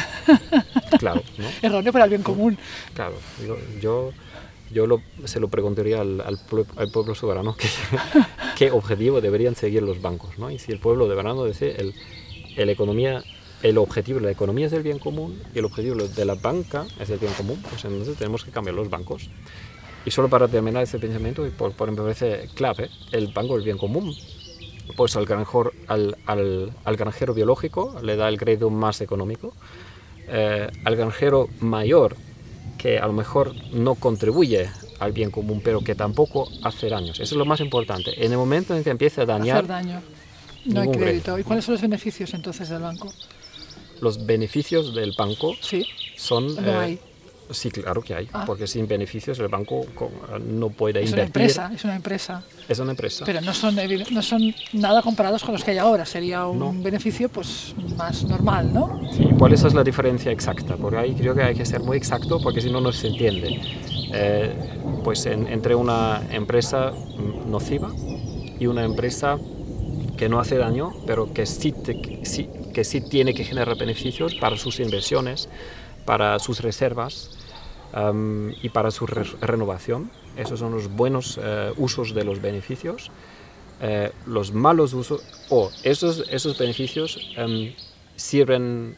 Speaker 2: Claro, ¿no?
Speaker 3: Erróneo para el bien común.
Speaker 2: Claro, yo, yo, yo lo, se lo preguntaría al, al, al pueblo soberano que, qué objetivo deberían seguir los bancos, ¿no? Y si el pueblo soberano dice el, el economía, el objetivo de la economía es el bien común y el objetivo de la banca es el bien común, pues entonces tenemos que cambiar los bancos. Y solo para terminar ese pensamiento, y por, por me parece clave, el banco del bien común, pues al granjero, al, al, al granjero biológico le da el crédito más económico, eh, al granjero mayor que a lo mejor no contribuye al bien común, pero que tampoco hace daños. Eso es lo más importante. En el momento en que empiece a dañar...
Speaker 3: Hacer daño. No hay crédito. crédito. ¿Y cuáles son los beneficios entonces del banco?
Speaker 2: Los beneficios del banco
Speaker 3: sí.
Speaker 2: son...
Speaker 3: No
Speaker 2: eh,
Speaker 3: hay.
Speaker 2: Sí, claro que hay,
Speaker 3: ah.
Speaker 2: porque sin beneficios el banco no puede
Speaker 3: es
Speaker 2: invertir.
Speaker 3: Una empresa, es una empresa.
Speaker 2: Es una empresa.
Speaker 3: Pero no son, no son nada comparados con los que hay ahora. Sería un
Speaker 2: no.
Speaker 3: beneficio pues más normal, ¿no?
Speaker 2: Sí, ¿cuál es la diferencia exacta? Porque ahí creo que hay que ser muy exacto porque si no, no se entiende. Eh, pues en, entre una empresa nociva y una empresa que no hace daño, pero que sí, te, que sí, que sí tiene que generar beneficios para sus inversiones, para sus reservas um, y para su re renovación. Esos son los buenos uh, usos de los beneficios. Uh, los malos usos, o oh, esos, esos beneficios um, sirven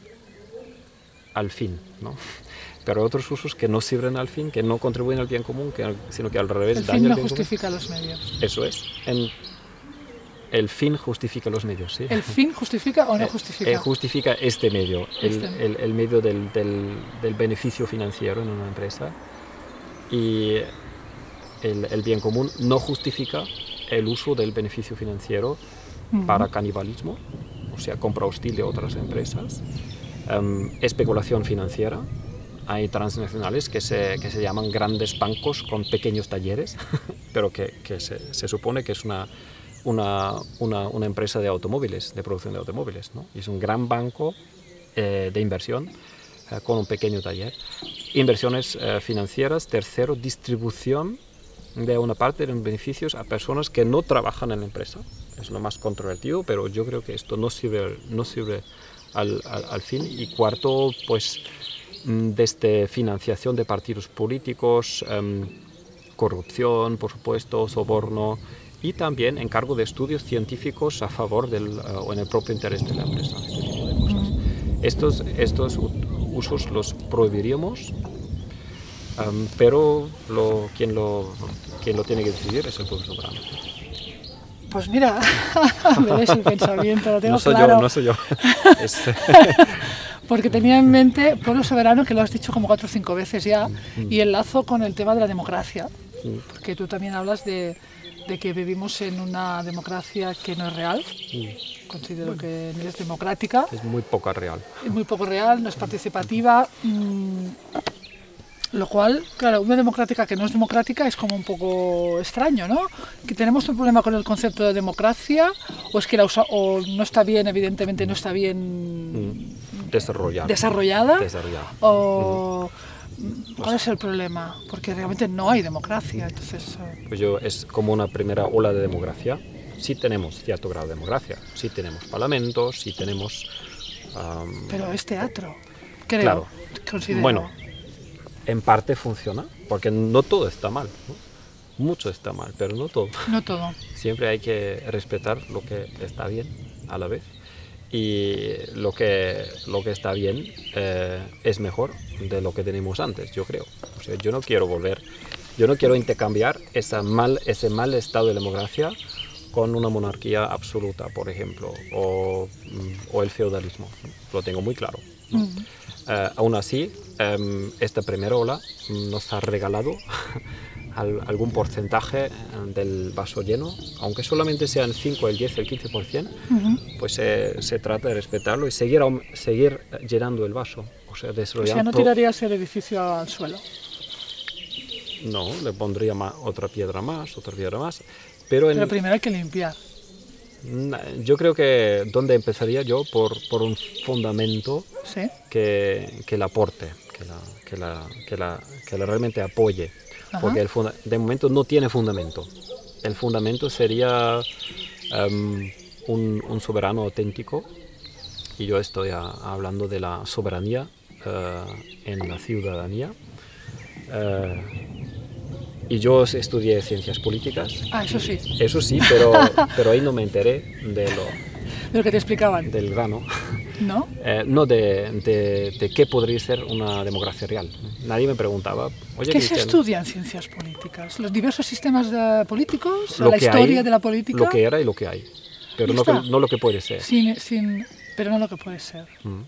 Speaker 2: al fin, ¿no? Pero otros usos que no sirven al fin, que no contribuyen al bien común, que, sino que al revés
Speaker 3: el
Speaker 2: dañan
Speaker 3: fin no
Speaker 2: al bien
Speaker 3: justifica
Speaker 2: común.
Speaker 3: Los medios.
Speaker 2: Eso es. En, El fin justifica los medios, ¿sí?
Speaker 3: ¿El fin justifica o no justifica?
Speaker 2: Eh, eh, justifica este medio, el,
Speaker 3: este.
Speaker 2: el, el medio del, del, del beneficio financiero en una empresa. Y el, el bien común no justifica el uso del beneficio financiero uh-huh. para canibalismo, o sea, compra hostil de otras empresas, um, especulación financiera. Hay transnacionales que se, que se llaman grandes bancos con pequeños talleres, pero que, que se, se supone que es una... Una, una, una empresa de automóviles, de producción de automóviles, ¿no? Y es un gran banco eh, de inversión eh, con un pequeño taller. Inversiones eh, financieras. Tercero, distribución de una parte de los beneficios a personas que no trabajan en la empresa. Es lo más controvertido, pero yo creo que esto no sirve, no sirve al, al, al fin. Y cuarto, pues desde financiación de partidos políticos, eh, corrupción, por supuesto, soborno, y también encargo de estudios científicos a favor del, uh, o en el propio interés de la empresa, este tipo de cosas. Estos, estos usos los prohibiríamos, um, pero lo, quien, lo, quien lo tiene que decidir es el pueblo soberano.
Speaker 3: Pues mira, ves el pensamiento, lo tengo
Speaker 2: no soy
Speaker 3: claro.
Speaker 2: Yo, no soy yo, es...
Speaker 3: Porque tenía en mente pueblo soberano, que lo has dicho como cuatro o cinco veces ya, mm. y el lazo con el tema de la democracia, mm. porque tú también hablas de... de que vivimos en una democracia que no es real. Mm. Considero bueno, que no es democrática.
Speaker 2: Es muy poco real.
Speaker 3: Es muy poco real, no es participativa. Mmm, lo cual, claro, una democrática que no es democrática es como un poco extraño, ¿no? ¿Que tenemos un problema con el concepto de democracia? ¿O es que la usa, o no está bien, evidentemente no está bien
Speaker 2: mm. desarrollada?
Speaker 3: ¿Desarrollada?
Speaker 2: Desarrollada.
Speaker 3: O... ¿Cuál es el problema? Porque realmente no hay democracia, entonces...
Speaker 2: Pues yo, es como una primera ola de democracia. Sí tenemos cierto grado de democracia, sí tenemos parlamentos, sí tenemos... Um...
Speaker 3: Pero es teatro, creo,
Speaker 2: claro.
Speaker 3: Considero.
Speaker 2: Bueno, en parte funciona, porque no todo está mal, ¿no? Mucho está mal, pero no todo.
Speaker 3: No todo.
Speaker 2: Siempre hay que respetar lo que está bien a la vez. Y lo que, lo que está bien eh, es mejor de lo que teníamos antes, yo creo. O sea, yo no quiero volver Yo no quiero intercambiar esa mal, ese mal estado de democracia con una monarquía absoluta, por ejemplo, o, o el feudalismo. Lo tengo muy claro, ¿no? Uh-huh. Uh, aún así, um, esta primera ola nos ha regalado algún porcentaje del vaso lleno, aunque solamente sean cinco, el diez, el quince por ciento, uh-huh. pues eh, se trata de respetarlo y seguir, seguir llenando el vaso. O sea,
Speaker 3: o sea, ¿no tirarías el edificio al suelo?
Speaker 2: No, le pondría más, otra piedra más, otra piedra más. Pero, en,
Speaker 3: pero primero hay que limpiar.
Speaker 2: Yo creo que donde empezaría yo por, por un fundamento
Speaker 3: ¿sí?
Speaker 2: que, que la aporte, que la, que la, que la, que la realmente apoye. Ajá. Porque el funda, de momento no tiene fundamento. El fundamento sería um, un, un soberano auténtico, y yo estoy a, hablando de la soberanía uh, en la ciudadanía. Uh, y yo estudié ciencias políticas.
Speaker 3: Ah, eso sí.
Speaker 2: Eso sí, pero, pero ahí no me enteré de lo,
Speaker 3: de lo que te explicaban.
Speaker 2: Del grano.
Speaker 3: ¿No?
Speaker 2: Eh, no de, de, de qué podría ser una democracia real. Nadie me preguntaba... Oye,
Speaker 3: ¿qué se estudia en ciencias políticas? ¿Los diversos sistemas de políticos? ¿La historia
Speaker 2: hay,
Speaker 3: de la política?
Speaker 2: Lo que era y lo que hay. Pero no, no lo que puede ser.
Speaker 3: Sin, sin, pero no lo que puede ser.
Speaker 2: Mm.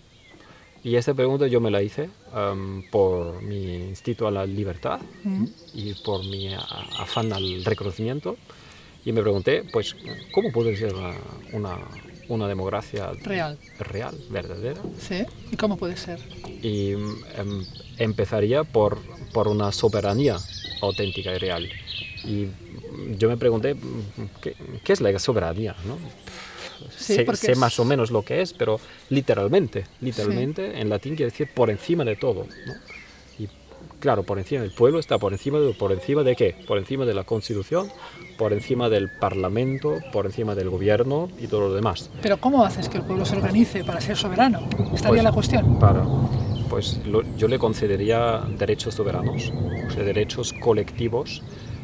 Speaker 2: Y esa pregunta yo me la hice um, por mi instinto a la libertad mm. y por mi afán al reconocimiento. Y me pregunté, pues, ¿cómo puede ser una, una, una democracia
Speaker 3: real,
Speaker 2: real, verdadera?
Speaker 3: Sí, ¿y cómo puede ser?
Speaker 2: Y um, empezaría por, por una soberanía auténtica y real. Y yo me pregunté, ¿qué, qué es la soberanía, ¿no? Sí, sé, sé más o menos lo que es, pero literalmente, literalmente sí. En latín quiere decir por encima de todo, ¿no? Y claro, por encima del pueblo está por encima de, ¿por encima de qué? Por encima de la Constitución, por encima del Parlamento, por encima del gobierno y todo lo demás.
Speaker 3: Pero ¿cómo haces que el pueblo se organice para ser soberano? Estaría
Speaker 2: pues,
Speaker 3: la cuestión.
Speaker 2: Para, pues lo, yo le concedería derechos soberanos, o sea, derechos colectivos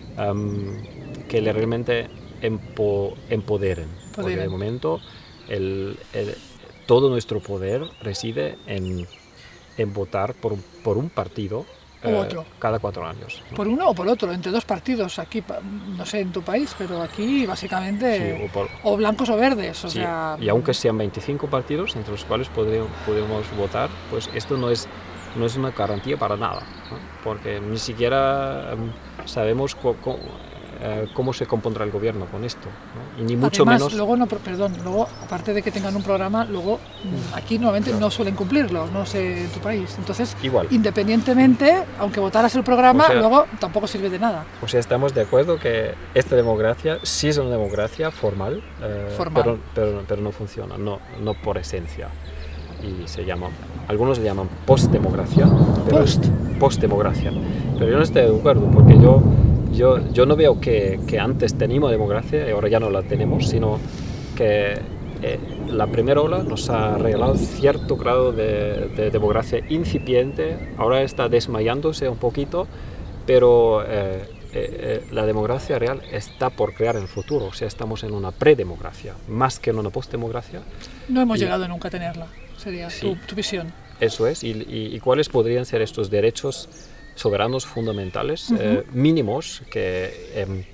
Speaker 2: um, que le realmente empo, empoderen. Porque de momento el, el, todo nuestro poder reside en, en votar por, por un partido eh,
Speaker 3: otro.
Speaker 2: cada cuatro años, ¿no?
Speaker 3: Por uno o por otro, entre dos partidos, aquí, no sé, en tu país, pero aquí básicamente
Speaker 2: sí, o, por,
Speaker 3: o blancos o verdes. O
Speaker 2: sí,
Speaker 3: sea,
Speaker 2: y aunque sean veinticinco partidos entre los cuales podemos, podemos votar, pues esto no es, no es una garantía para nada, ¿no? Porque ni siquiera um, sabemos cómo... Uh, cómo se compondrá el gobierno con esto, ¿no? Y ni mucho
Speaker 3: Además,
Speaker 2: menos...
Speaker 3: luego, no, perdón, luego, aparte de que tengan un programa, luego aquí normalmente no, no suelen cumplirlo, no sé, en tu país. Entonces,
Speaker 2: igual,
Speaker 3: independientemente, aunque votaras el programa,
Speaker 2: o sea,
Speaker 3: luego tampoco sirve de nada.
Speaker 2: O sea, estamos de acuerdo que esta democracia sí es una democracia formal, eh,
Speaker 3: formal.
Speaker 2: Pero, pero, pero no funciona, no, no por esencia. Y se llama, algunos le llaman postdemocracia.
Speaker 3: Post.
Speaker 2: Postdemocracia. Pero yo no estoy de acuerdo, porque yo... Yo, yo no veo que, que antes teníamos democracia y ahora ya no la tenemos, sino que eh, la primera ola nos ha regalado cierto grado de, de democracia incipiente, ahora está desmayándose un poquito, pero eh, eh, la democracia real está por crear en el futuro, o sea, estamos en una predemocracia, más que en una postdemocracia.
Speaker 3: No hemos
Speaker 2: y,
Speaker 3: llegado nunca a tenerla, sería
Speaker 2: sí,
Speaker 3: tu, tu visión.
Speaker 2: Eso es, y, y, y cuáles podrían ser estos derechos soberanos fundamentales, uh-huh. eh, mínimos, que eh,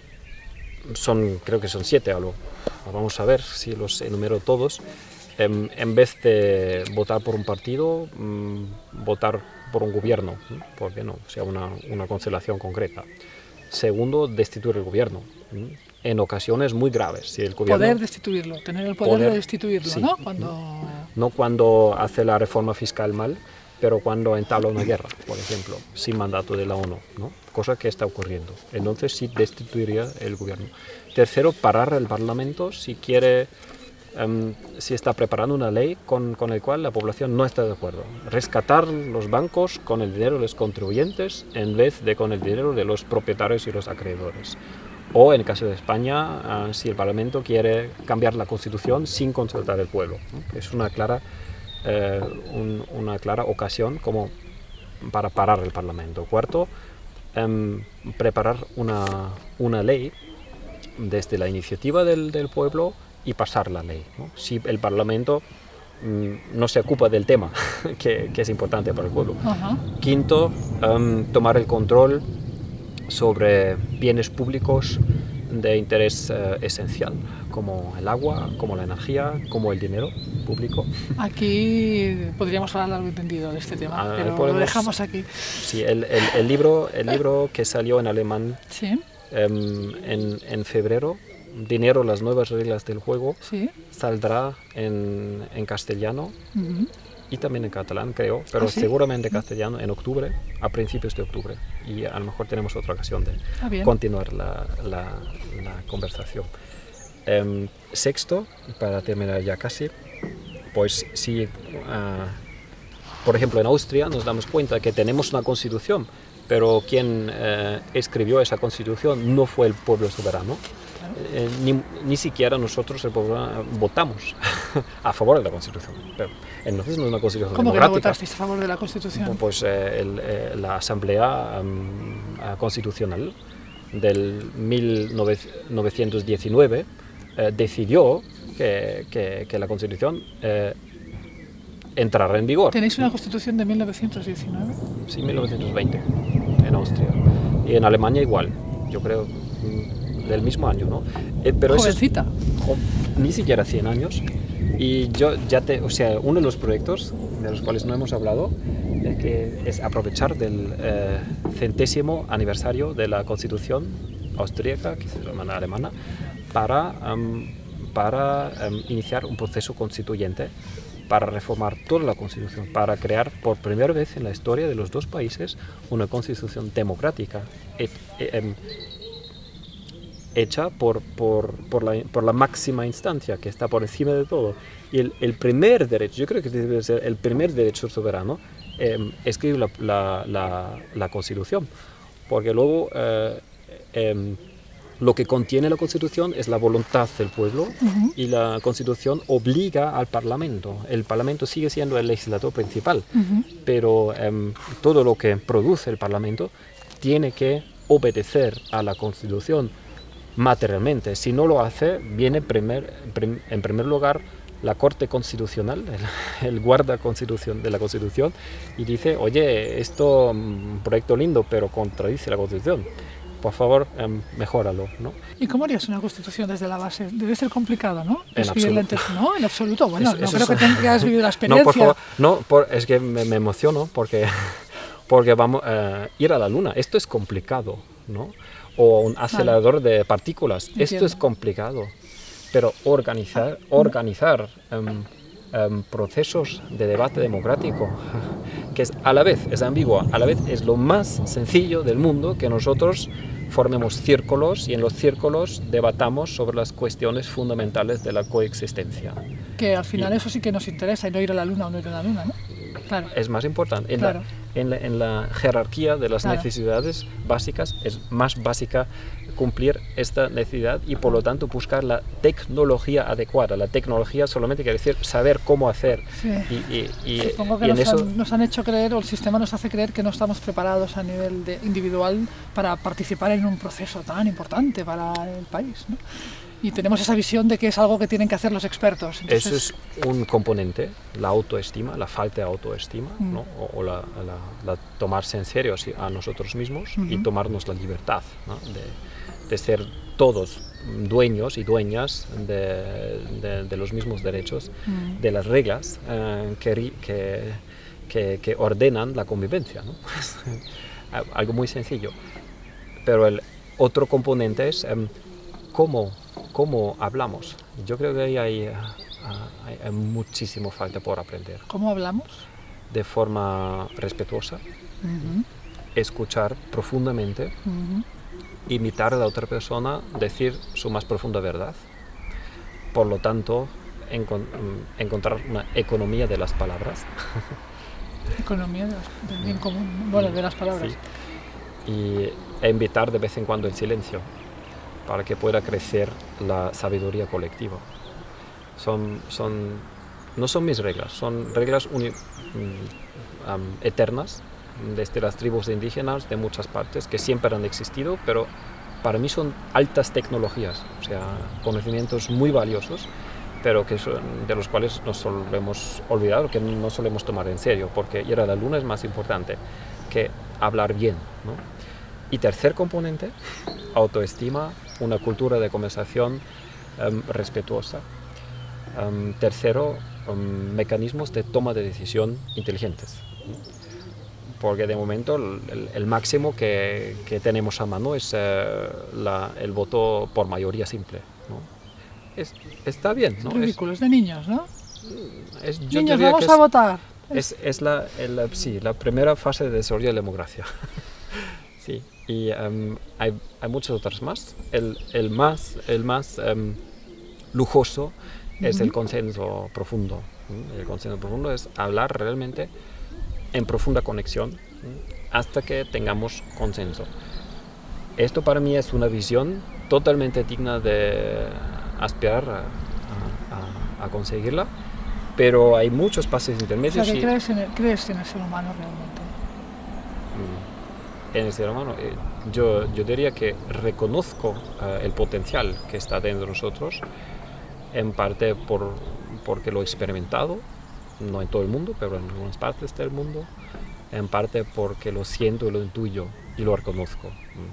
Speaker 2: son, creo que son siete algo. Vamos a ver si los enumero todos. Eh, en vez de votar por un partido, mm, votar por un gobierno, ¿no? Porque no, o sea, una, una constelación concreta. Segundo, destituir el gobierno, ¿no? En ocasiones muy graves. Si el gobierno,
Speaker 3: poder destituirlo, tener el poder, poder de destituirlo,
Speaker 2: sí,
Speaker 3: ¿no? Cuando...
Speaker 2: no cuando hace la reforma fiscal mal, pero cuando entabla una guerra, por ejemplo, sin mandato de la ONU, ¿no? Cosa que está ocurriendo. Entonces sí destituiría el gobierno. Tercero, parar el Parlamento si quiere, um, si está preparando una ley con, con la cual la población no está de acuerdo. Rescatar los bancos con el dinero de los contribuyentes en vez de con el dinero de los propietarios y los acreedores. O en el caso de España, uh, si el Parlamento quiere cambiar la Constitución sin consultar al pueblo, ¿no? Es una clara... Eh, un, una clara ocasión como para parar el Parlamento. Cuarto, eh, preparar una, una ley desde la iniciativa del, del pueblo y pasar la ley, ¿no? Si el Parlamento mm, no se ocupa del tema que, que es importante para el pueblo.
Speaker 3: Uh-huh.
Speaker 2: Quinto, um, tomar el control sobre bienes públicos de interés eh, esencial, como el agua, como la energía, como el dinero público.
Speaker 3: Aquí podríamos hablar largo y tendido de este tema,
Speaker 2: Ah,
Speaker 3: pero
Speaker 2: podemos-
Speaker 3: lo dejamos aquí.
Speaker 2: Sí, el, el, el libro, el libro que salió en alemán
Speaker 3: Sí,
Speaker 2: em, en, en febrero, Dinero, las nuevas reglas del juego,
Speaker 3: sí.
Speaker 2: saldrá en, en castellano
Speaker 3: Ujú.
Speaker 2: y también en catalán, creo, pero
Speaker 3: ¿Ah, sí?
Speaker 2: seguramente castellano en octubre, a principios de octubre. Y a lo mejor tenemos otra ocasión de
Speaker 3: Ah, bien.
Speaker 2: continuar la, la, la conversación. Em, sexto, para terminar ya casi, pues si, ah, por ejemplo, en Austria nos damos cuenta que tenemos una constitución, pero quien eh, escribió esa constitución no fue el pueblo soberano.
Speaker 3: Claro.
Speaker 2: Eh, ni, ni siquiera nosotros, el pueblo, votamos a favor de la Constitución. Pero entonces no es una Constitución
Speaker 3: ¿Cómo que no
Speaker 2: democrática.
Speaker 3: votasteis a favor de la Constitución?
Speaker 2: Pues eh, el, eh, la Asamblea um, Constitucional del mil novecientos diecinueve eh, decidió que, que, que la Constitución eh, entrará en vigor.
Speaker 3: ¿Tenéis una Constitución de mil novecientos diecinueve?
Speaker 2: Sí, mil novecientos veinte, en Austria. Y en Alemania igual, yo creo, mm, del mismo año, ¿no? Eh, pero eso es-
Speaker 3: Jovencita.
Speaker 2: jo- ni siquiera cien años. Y yo ya te, o sea, uno de los proyectos de los cuales no hemos hablado eh, que es aprovechar del eh, centésimo aniversario de la Constitución austríaca, que se llama alemana, para, am, para am, iniciar un proceso constituyente, para reformar toda la Constitución, para crear por primera vez en la historia de los dos países una Constitución democrática, et- e- em, hecha por, por, por, la, por la máxima instancia que está por encima de todo. Y el, el primer derecho, yo creo que debe ser el primer derecho soberano, eh, escribir la, la, la, la Constitución, porque luego eh, eh, lo que contiene la Constitución es la voluntad del pueblo
Speaker 3: Ujú.
Speaker 2: y la Constitución obliga al Parlamento. El Parlamento sigue siendo el legislador principal,
Speaker 3: Ujú.
Speaker 2: pero em, todo lo que produce el Parlamento tiene que obedecer a la Constitución materialmente. Si no lo hace, viene primer, prim- en primer lugar la Corte Constitucional, el, el guarda constitución de la Constitución, y dice, oye, esto un proyecto lindo, pero contradice la Constitución. Por favor, em, mejóralo, ¿no?
Speaker 3: ¿Y cómo harías una Constitución desde la base? Debe ser complicado, ¿no?
Speaker 2: En
Speaker 3: Escribirla
Speaker 2: absoluto.
Speaker 3: ente- No, en absoluto. Bueno,
Speaker 2: Eso-
Speaker 3: no
Speaker 2: eso
Speaker 3: creo que
Speaker 2: es-
Speaker 3: tengas vivido la
Speaker 2: No,
Speaker 3: experiencia.
Speaker 2: por favor, no, por- es que me, me emociono porque, porque vamos a ir a la Luna. Esto es complicado, ¿no? O un acelerador de partículas. Esto
Speaker 3: Entiendo.
Speaker 2: es complicado. Pero organizar, organizar em, em, procesos de debate democrático, que es a la vez es ambiguo, a la vez es lo más sencillo del mundo, que nosotros formemos círculos y en los círculos debatamos sobre las cuestiones fundamentales de la coexistencia.
Speaker 3: Que al final
Speaker 2: Y-
Speaker 3: eso sí que nos interesa, y no ir a la Luna o no ir a la Luna, ¿no? Claro.
Speaker 2: Es más importante. En,
Speaker 3: Claro.
Speaker 2: la, en, la, en la jerarquía de las
Speaker 3: Claro.
Speaker 2: necesidades básicas es más básica cumplir esta necesidad y por lo tanto buscar la tecnología adecuada. La tecnología solamente quiere decir saber cómo hacer.
Speaker 3: Sí.
Speaker 2: Y, y, y-
Speaker 3: Supongo que
Speaker 2: y en
Speaker 3: nos,
Speaker 2: eso
Speaker 3: han, nos han hecho creer, o el sistema nos hace creer que no estamos preparados a nivel de individual para participar en un proceso tan importante para el país, ¿no? Y tenemos esa visión de que es algo que tienen que hacer los expertos. Entonces,
Speaker 2: eso es un componente, la autoestima, la falta de autoestima,
Speaker 3: Mm.
Speaker 2: ¿no? o, o la, la- la tomarse en serio así a nosotros mismos y
Speaker 3: Ujú.
Speaker 2: tomarnos la libertad, ¿no? de, de ser todos dueños y dueñas de, de- de los mismos derechos,
Speaker 3: Mm.
Speaker 2: de las reglas eh, que, ri- que, que- que ordenan la convivencia, ¿no? Algo muy sencillo. Pero el otro componente es em, cómo, cómo hablamos. Yo creo que ahí hay, ah, hay, hay muchísimo falta por aprender.
Speaker 3: ¿Cómo hablamos?
Speaker 2: De forma respetuosa,
Speaker 3: Ujú,
Speaker 2: escuchar profundamente,
Speaker 3: ujú.
Speaker 2: imitar a la otra persona, decir su más profunda verdad. Por lo tanto, encon- mm, encontrar una economía de las palabras.
Speaker 3: Economía de las- del bien común, bueno, de las palabras.
Speaker 2: Sí. Y e invitar de vez en cuando el silencio para que pueda crecer la sabiduría colectiva. Son, son, no son mis reglas, son reglas uni- mm, am, eternas desde las tribus indígenas de muchas partes que siempre han existido, pero para mí son altas tecnologías, o sea, conocimientos muy valiosos, pero que son, de los cuales nos solemos olvidar o que no solemos tomar en serio, porque ir a la luna es más importante que hablar bien, ¿no? Y tercer componente, autoestima, una cultura de conversación um, respetuosa. Um, tercero, um, mecanismos de toma de decisión inteligentes. Porque de momento el, el máximo que, que tenemos a mano es eh, la, el voto por mayoría simple, ¿no? Es, está bien, ¿no?
Speaker 3: Ridículo, es de niños, ¿no?
Speaker 2: Es, yo
Speaker 3: niños,
Speaker 2: diría
Speaker 3: vamos
Speaker 2: que
Speaker 3: a
Speaker 2: es,
Speaker 3: votar.
Speaker 2: Es, es la, el, sí, la primera fase de desarrollo de la democracia. Sí, y um, hay, hay muchas otras más. El, el más, el más um, lujoso uh-huh. es el consenso profundo. ¿sí? El consenso profundo es hablar realmente en profunda conexión ¿sí? hasta que tengamos consenso. Esto para mí es una visión totalmente digna de aspirar a, a, a conseguirla, pero hay muchos pasos intermedios.
Speaker 3: O sea, que
Speaker 2: y,
Speaker 3: crees, en el, crees en el ser humano realmente.
Speaker 2: En el ser humano, eh, yo, yo diría que reconozco uh, el potencial que está dentro de nosotros, en parte por, porque lo he experimentado, no en todo el mundo, pero en algunas partes del mundo, en parte porque lo siento y lo intuyo y lo reconozco.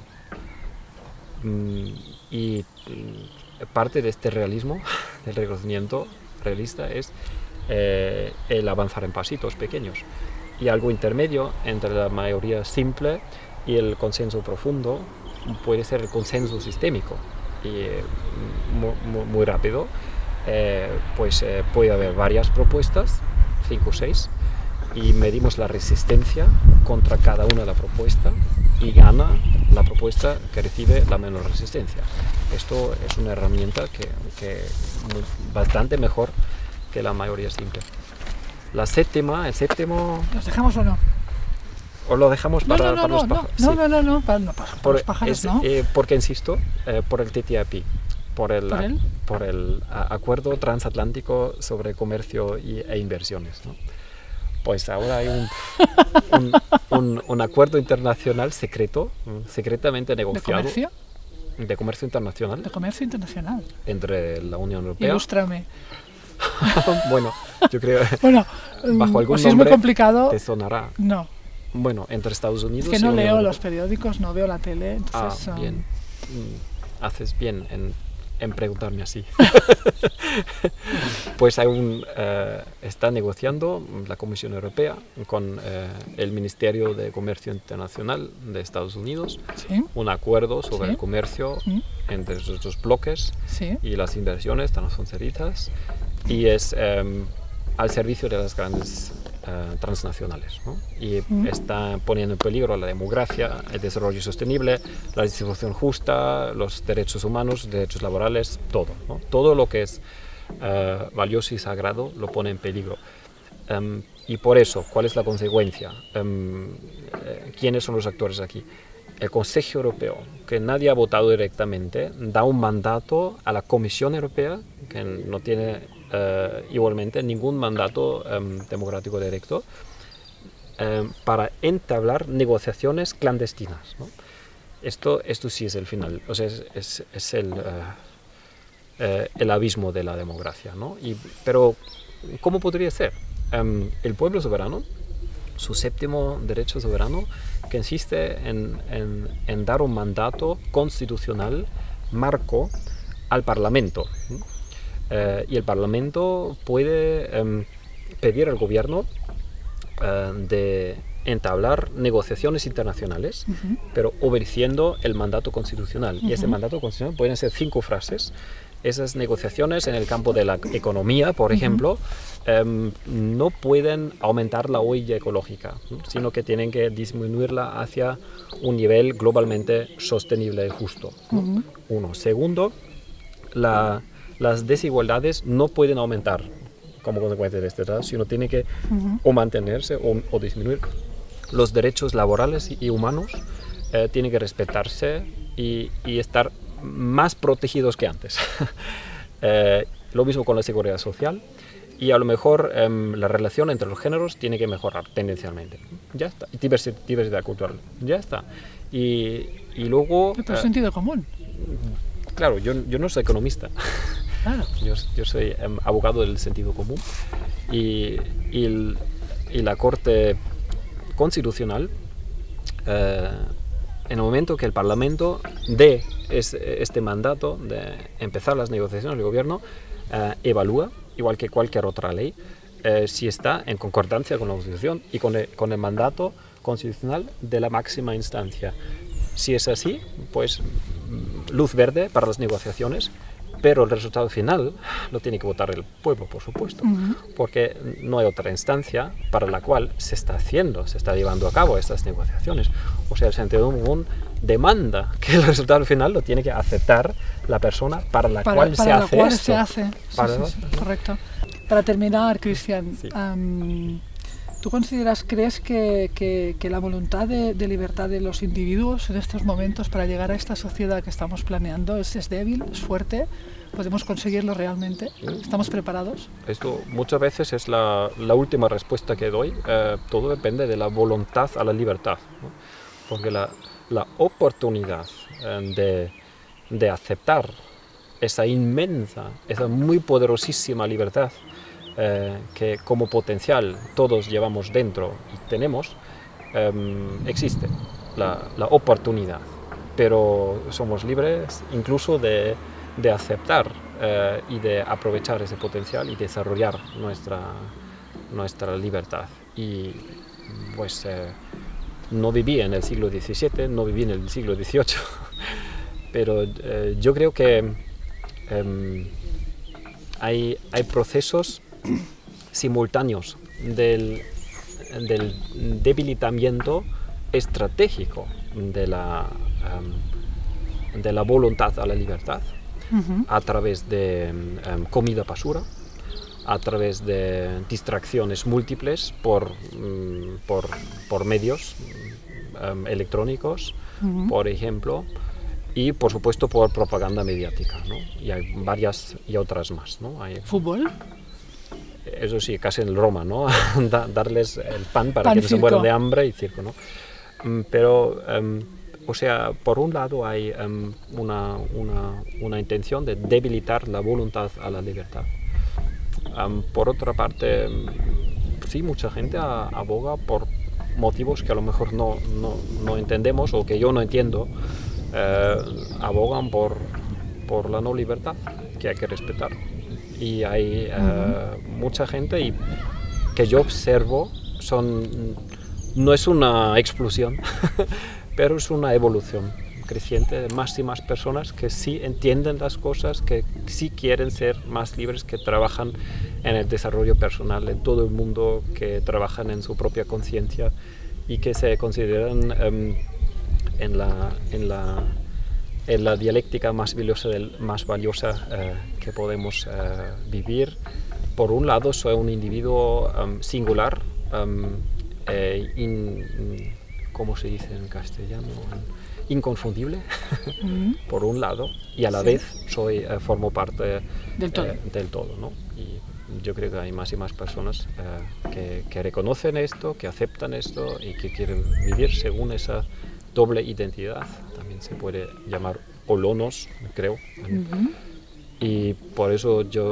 Speaker 2: Mm. Y parte de este realismo, del reconocimiento realista, es eh, el avanzar en pasitos pequeños. Y algo intermedio entre la mayoría simple y el consenso profundo puede ser el consenso sistémico. Y eh, muy, muy rápido, eh, pues eh, puede haber varias propuestas, cinco o seis, y medimos la resistencia contra cada una de las propuestas y gana la propuesta que recibe la menor resistencia. Esto es una herramienta que, que muy, bastante mejor que la mayoría simple. La séptima, el séptimo...
Speaker 3: ¿Los dejamos o no?
Speaker 2: ¿O lo dejamos para,
Speaker 3: no, no, no,
Speaker 2: para los
Speaker 3: no,
Speaker 2: pájaros?
Speaker 3: no,
Speaker 2: Sí.
Speaker 3: no, no, no, para, no, para, para
Speaker 2: Por,
Speaker 3: los pájaros
Speaker 2: es,
Speaker 3: no.
Speaker 2: eh, porque insisto, eh, por el T T I P, por el,
Speaker 3: ¿Por el?
Speaker 2: por el a, Acuerdo Transatlántico sobre Comercio y, e Inversiones, ¿no? Pues ahora hay un, un, un, un acuerdo internacional secreto, secretamente negociado.
Speaker 3: ¿De comercio?
Speaker 2: De comercio internacional.
Speaker 3: De comercio internacional.
Speaker 2: Entre la Unión Europea.
Speaker 3: Ilústrame.
Speaker 2: Bueno, yo creo
Speaker 3: bueno,
Speaker 2: bajo algún
Speaker 3: o si es
Speaker 2: nombre
Speaker 3: muy complicado,
Speaker 2: te sonará.
Speaker 3: No.
Speaker 2: Bueno, entre Estados Unidos
Speaker 3: es que no
Speaker 2: y
Speaker 3: leo
Speaker 2: Unión
Speaker 3: los
Speaker 2: Europea.
Speaker 3: periódicos, no veo la tele, entonces...
Speaker 2: Ah,
Speaker 3: um...
Speaker 2: bien. Mm, haces bien en, en preguntarme así. Pues hay un, uh, está negociando la Comisión Europea con uh, el Ministerio de Comercio Internacional de Estados Unidos
Speaker 3: ¿Sí?
Speaker 2: un acuerdo sobre
Speaker 3: ¿Sí?
Speaker 2: el comercio
Speaker 3: ¿Sí?
Speaker 2: entre esos dos bloques
Speaker 3: ¿Sí?
Speaker 2: y las inversiones transfronterizas, y es um, al servicio de las grandes uh, transnacionales, ¿no? Y
Speaker 3: ¿Mm?
Speaker 2: está poniendo en peligro la democracia, el desarrollo sostenible, la distribución justa, los derechos humanos, derechos laborales, todo, ¿no? Todo lo que es uh, valioso y sagrado lo pone en peligro. Um, y por eso, ¿cuál es la consecuencia? Um, eh, ¿Quiénes son los actores aquí? El Consejo Europeo, que nadie ha votado directamente, da un mandato a la Comisión Europea, que no tiene uh, igualmente ningún mandato um, democrático directo, um, para entablar negociaciones clandestinas, ¿no? Esto, esto sí es el final, o sea, es, es, es el, uh, uh, el abismo de la democracia, ¿no? Y, pero, ¿cómo podría ser? Um, el pueblo soberano, su séptimo derecho soberano, que insiste en, en, en dar un mandato constitucional marco al Parlamento. Eh, y el Parlamento puede eh, pedir al gobierno eh, de entablar negociaciones internacionales, uh-huh. pero obedeciendo el mandato constitucional. Uh-huh. Y ese mandato constitucional pueden ser cinco frases. Esas negociaciones en el campo de la economía, por uh-huh. ejemplo, um, no pueden aumentar la huella ecológica, ¿no? Sino que tienen que disminuirla hacia un nivel globalmente sostenible y justo, ¿no? Uh-huh. Uno. Segundo, la, las desigualdades no pueden aumentar como consecuencia de este tratado, sino tienen que uh-huh. o mantenerse o, o disminuir. Los derechos laborales y humanos eh, tienen que respetarse y, y estar más protegidos que antes. eh, lo mismo con la seguridad social, y a lo mejor eh, la relación entre los géneros tiene que mejorar tendencialmente. Ya está. Y diversidad, diversidad cultural. Ya está. Y, y luego...
Speaker 3: Pero
Speaker 2: eh,
Speaker 3: sentido común.
Speaker 2: Claro, yo, yo no soy economista.
Speaker 3: Claro.
Speaker 2: Yo, yo soy eh, abogado del sentido común. Y, y, el, y la Corte Constitucional eh, en el momento que el Parlamento dé es, este mandato de empezar las negociaciones, el gobierno eh, evalúa, igual que cualquier otra ley, eh, si está en concordancia con la Constitución y con el, con el mandato constitucional de la máxima instancia. Si es así, pues luz verde para las negociaciones, pero el resultado final lo tiene que votar el pueblo, por supuesto, uh-huh. porque no hay otra instancia para la cual se está haciendo, se está llevando a cabo estas negociaciones. O sea, el sentido común demanda que el resultado final lo tiene que aceptar la persona para la
Speaker 3: para,
Speaker 2: cual
Speaker 3: para
Speaker 2: se
Speaker 3: la
Speaker 2: hace
Speaker 3: cual
Speaker 2: esto.
Speaker 3: Se hace. Sí,
Speaker 2: para,
Speaker 3: sí, sí, correcto. Para terminar, Cristian,
Speaker 2: sí.
Speaker 3: um, ¿tú consideras, crees que, que, que la voluntad de, de libertad de los individuos en estos momentos para llegar a esta sociedad que estamos planeando es, es débil, es fuerte? ¿Podemos conseguirlo realmente? ¿Estamos preparados?
Speaker 2: Esto muchas veces es la, la última respuesta que doy. Eh, todo depende de la voluntad a la libertad, ¿no? Porque la, la oportunidad eh, de, de aceptar esa inmensa, esa muy poderosísima libertad eh, que como potencial todos llevamos dentro y tenemos, eh, existe la, la oportunidad, pero somos libres incluso de de aceptar eh, y de aprovechar ese potencial y desarrollar nuestra, nuestra libertad. Y pues eh, no viví en el siglo diecisiete, no viví en el siglo dieciocho, pero eh, yo creo que eh, hay, hay procesos simultáneos del, del debilitamiento estratégico de la, um, de la voluntad a la libertad, Uh-huh. a través de um, comida basura, a través de distracciones múltiples por, um, por, por medios um, electrónicos, uh-huh. por ejemplo, y por supuesto por propaganda mediática, ¿no? Y hay varias y otras más, ¿no? Hay,
Speaker 3: ¿Fútbol?
Speaker 2: Eso sí, casi en Roma, ¿no? da, darles el pan para
Speaker 3: pan
Speaker 2: que no
Speaker 3: circo.
Speaker 2: se mueran de hambre y circo, ¿no? Um, pero... Um, O sea, por un lado hay um, una, una, una intención de debilitar la voluntad a la libertad. Um, por otra parte, um, sí, mucha gente a, aboga por motivos que a lo mejor no, no, no entendemos o que yo no entiendo, eh, abogan por, por la no libertad, que hay que respetar. Y hay uh, uh-huh. mucha gente y, que yo observo, son, no es una explosión, pero es una evolución creciente de más y más personas que sí entienden las cosas, que sí quieren ser más libres, que trabajan en el desarrollo personal en todo el mundo, que trabajan en su propia conciencia y que se consideran um, en, la, en, la, en la dialéctica más valiosa, del, más valiosa uh, que podemos uh, vivir. Por un lado, soy un individuo um, singular, um, eh, in, ¿cómo se dice en castellano? Inconfundible, mm. por un lado, y a la sí. vez soy, eh, formo parte
Speaker 3: del todo,
Speaker 2: eh, del todo, ¿no? Y yo creo que hay más y más personas eh, que, que reconocen esto, que aceptan esto y que quieren vivir según esa doble identidad. También se puede llamar holonos, creo. Mm-hmm. Y por eso yo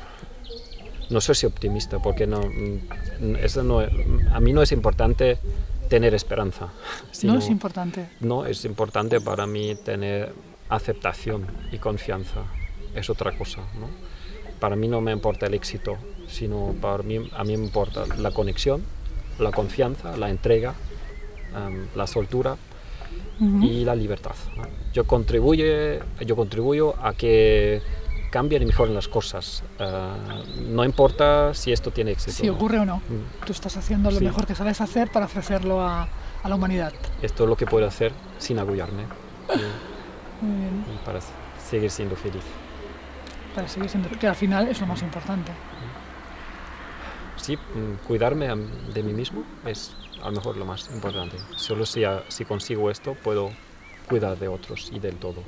Speaker 2: no soy optimista, porque no, eso no, a mí no es importante tener esperanza. Sino,
Speaker 3: no es importante.
Speaker 2: No, es importante para mí tener aceptación y confianza. Es otra cosa, ¿no? Para mí no me importa el éxito, sino para mí, a mí me importa la conexión, la confianza, la entrega, um, la soltura uh-huh. y la libertad, ¿no? Yo contribuye, yo contribuyo a que cambien y mejoren las cosas. Uh, no importa si esto tiene éxito.
Speaker 3: Si ocurre o no.
Speaker 2: Mm.
Speaker 3: Tú estás haciendo lo sí. mejor que sabes hacer para ofrecerlo a, a la humanidad.
Speaker 2: Esto es lo que puedo hacer sin agullarme. Y,
Speaker 3: Muy bien.
Speaker 2: y para seguir siendo feliz.
Speaker 3: Para seguir siendo que al final es lo más importante.
Speaker 2: Sí, cuidarme de mí mismo es a lo mejor lo más importante. Solo si, si consigo esto, puedo cuidar de otros y del todo.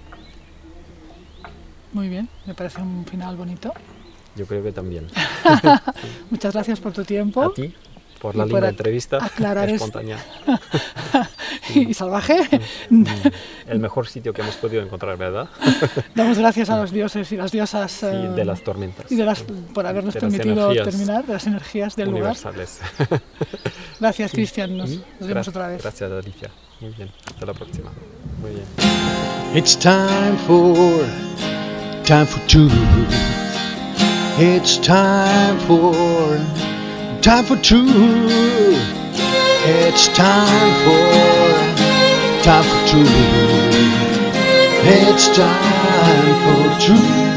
Speaker 3: Muy bien, me parece un final bonito.
Speaker 2: Yo creo que también.
Speaker 3: Muchas gracias por tu tiempo.
Speaker 2: A ti, por la linda entrevista, espontánea.
Speaker 3: y salvaje.
Speaker 2: El mejor sitio que hemos podido encontrar, ¿verdad?
Speaker 3: Damos gracias a los dioses y las diosas.
Speaker 2: Sí, uh, de las tormentas.
Speaker 3: Y de las, por habernos permitido terminar, de las energías del
Speaker 2: universales.
Speaker 3: lugar. Gracias, Cristian. Nos,
Speaker 2: ¿Mm?
Speaker 3: nos vemos
Speaker 2: Gra-
Speaker 3: otra vez.
Speaker 2: Gracias, Alicia. Muy bien. Hasta la próxima. Muy bien.
Speaker 1: It's time for, time for truth. It's time for, time for truth. It's time for, time for truth. It's time for truth.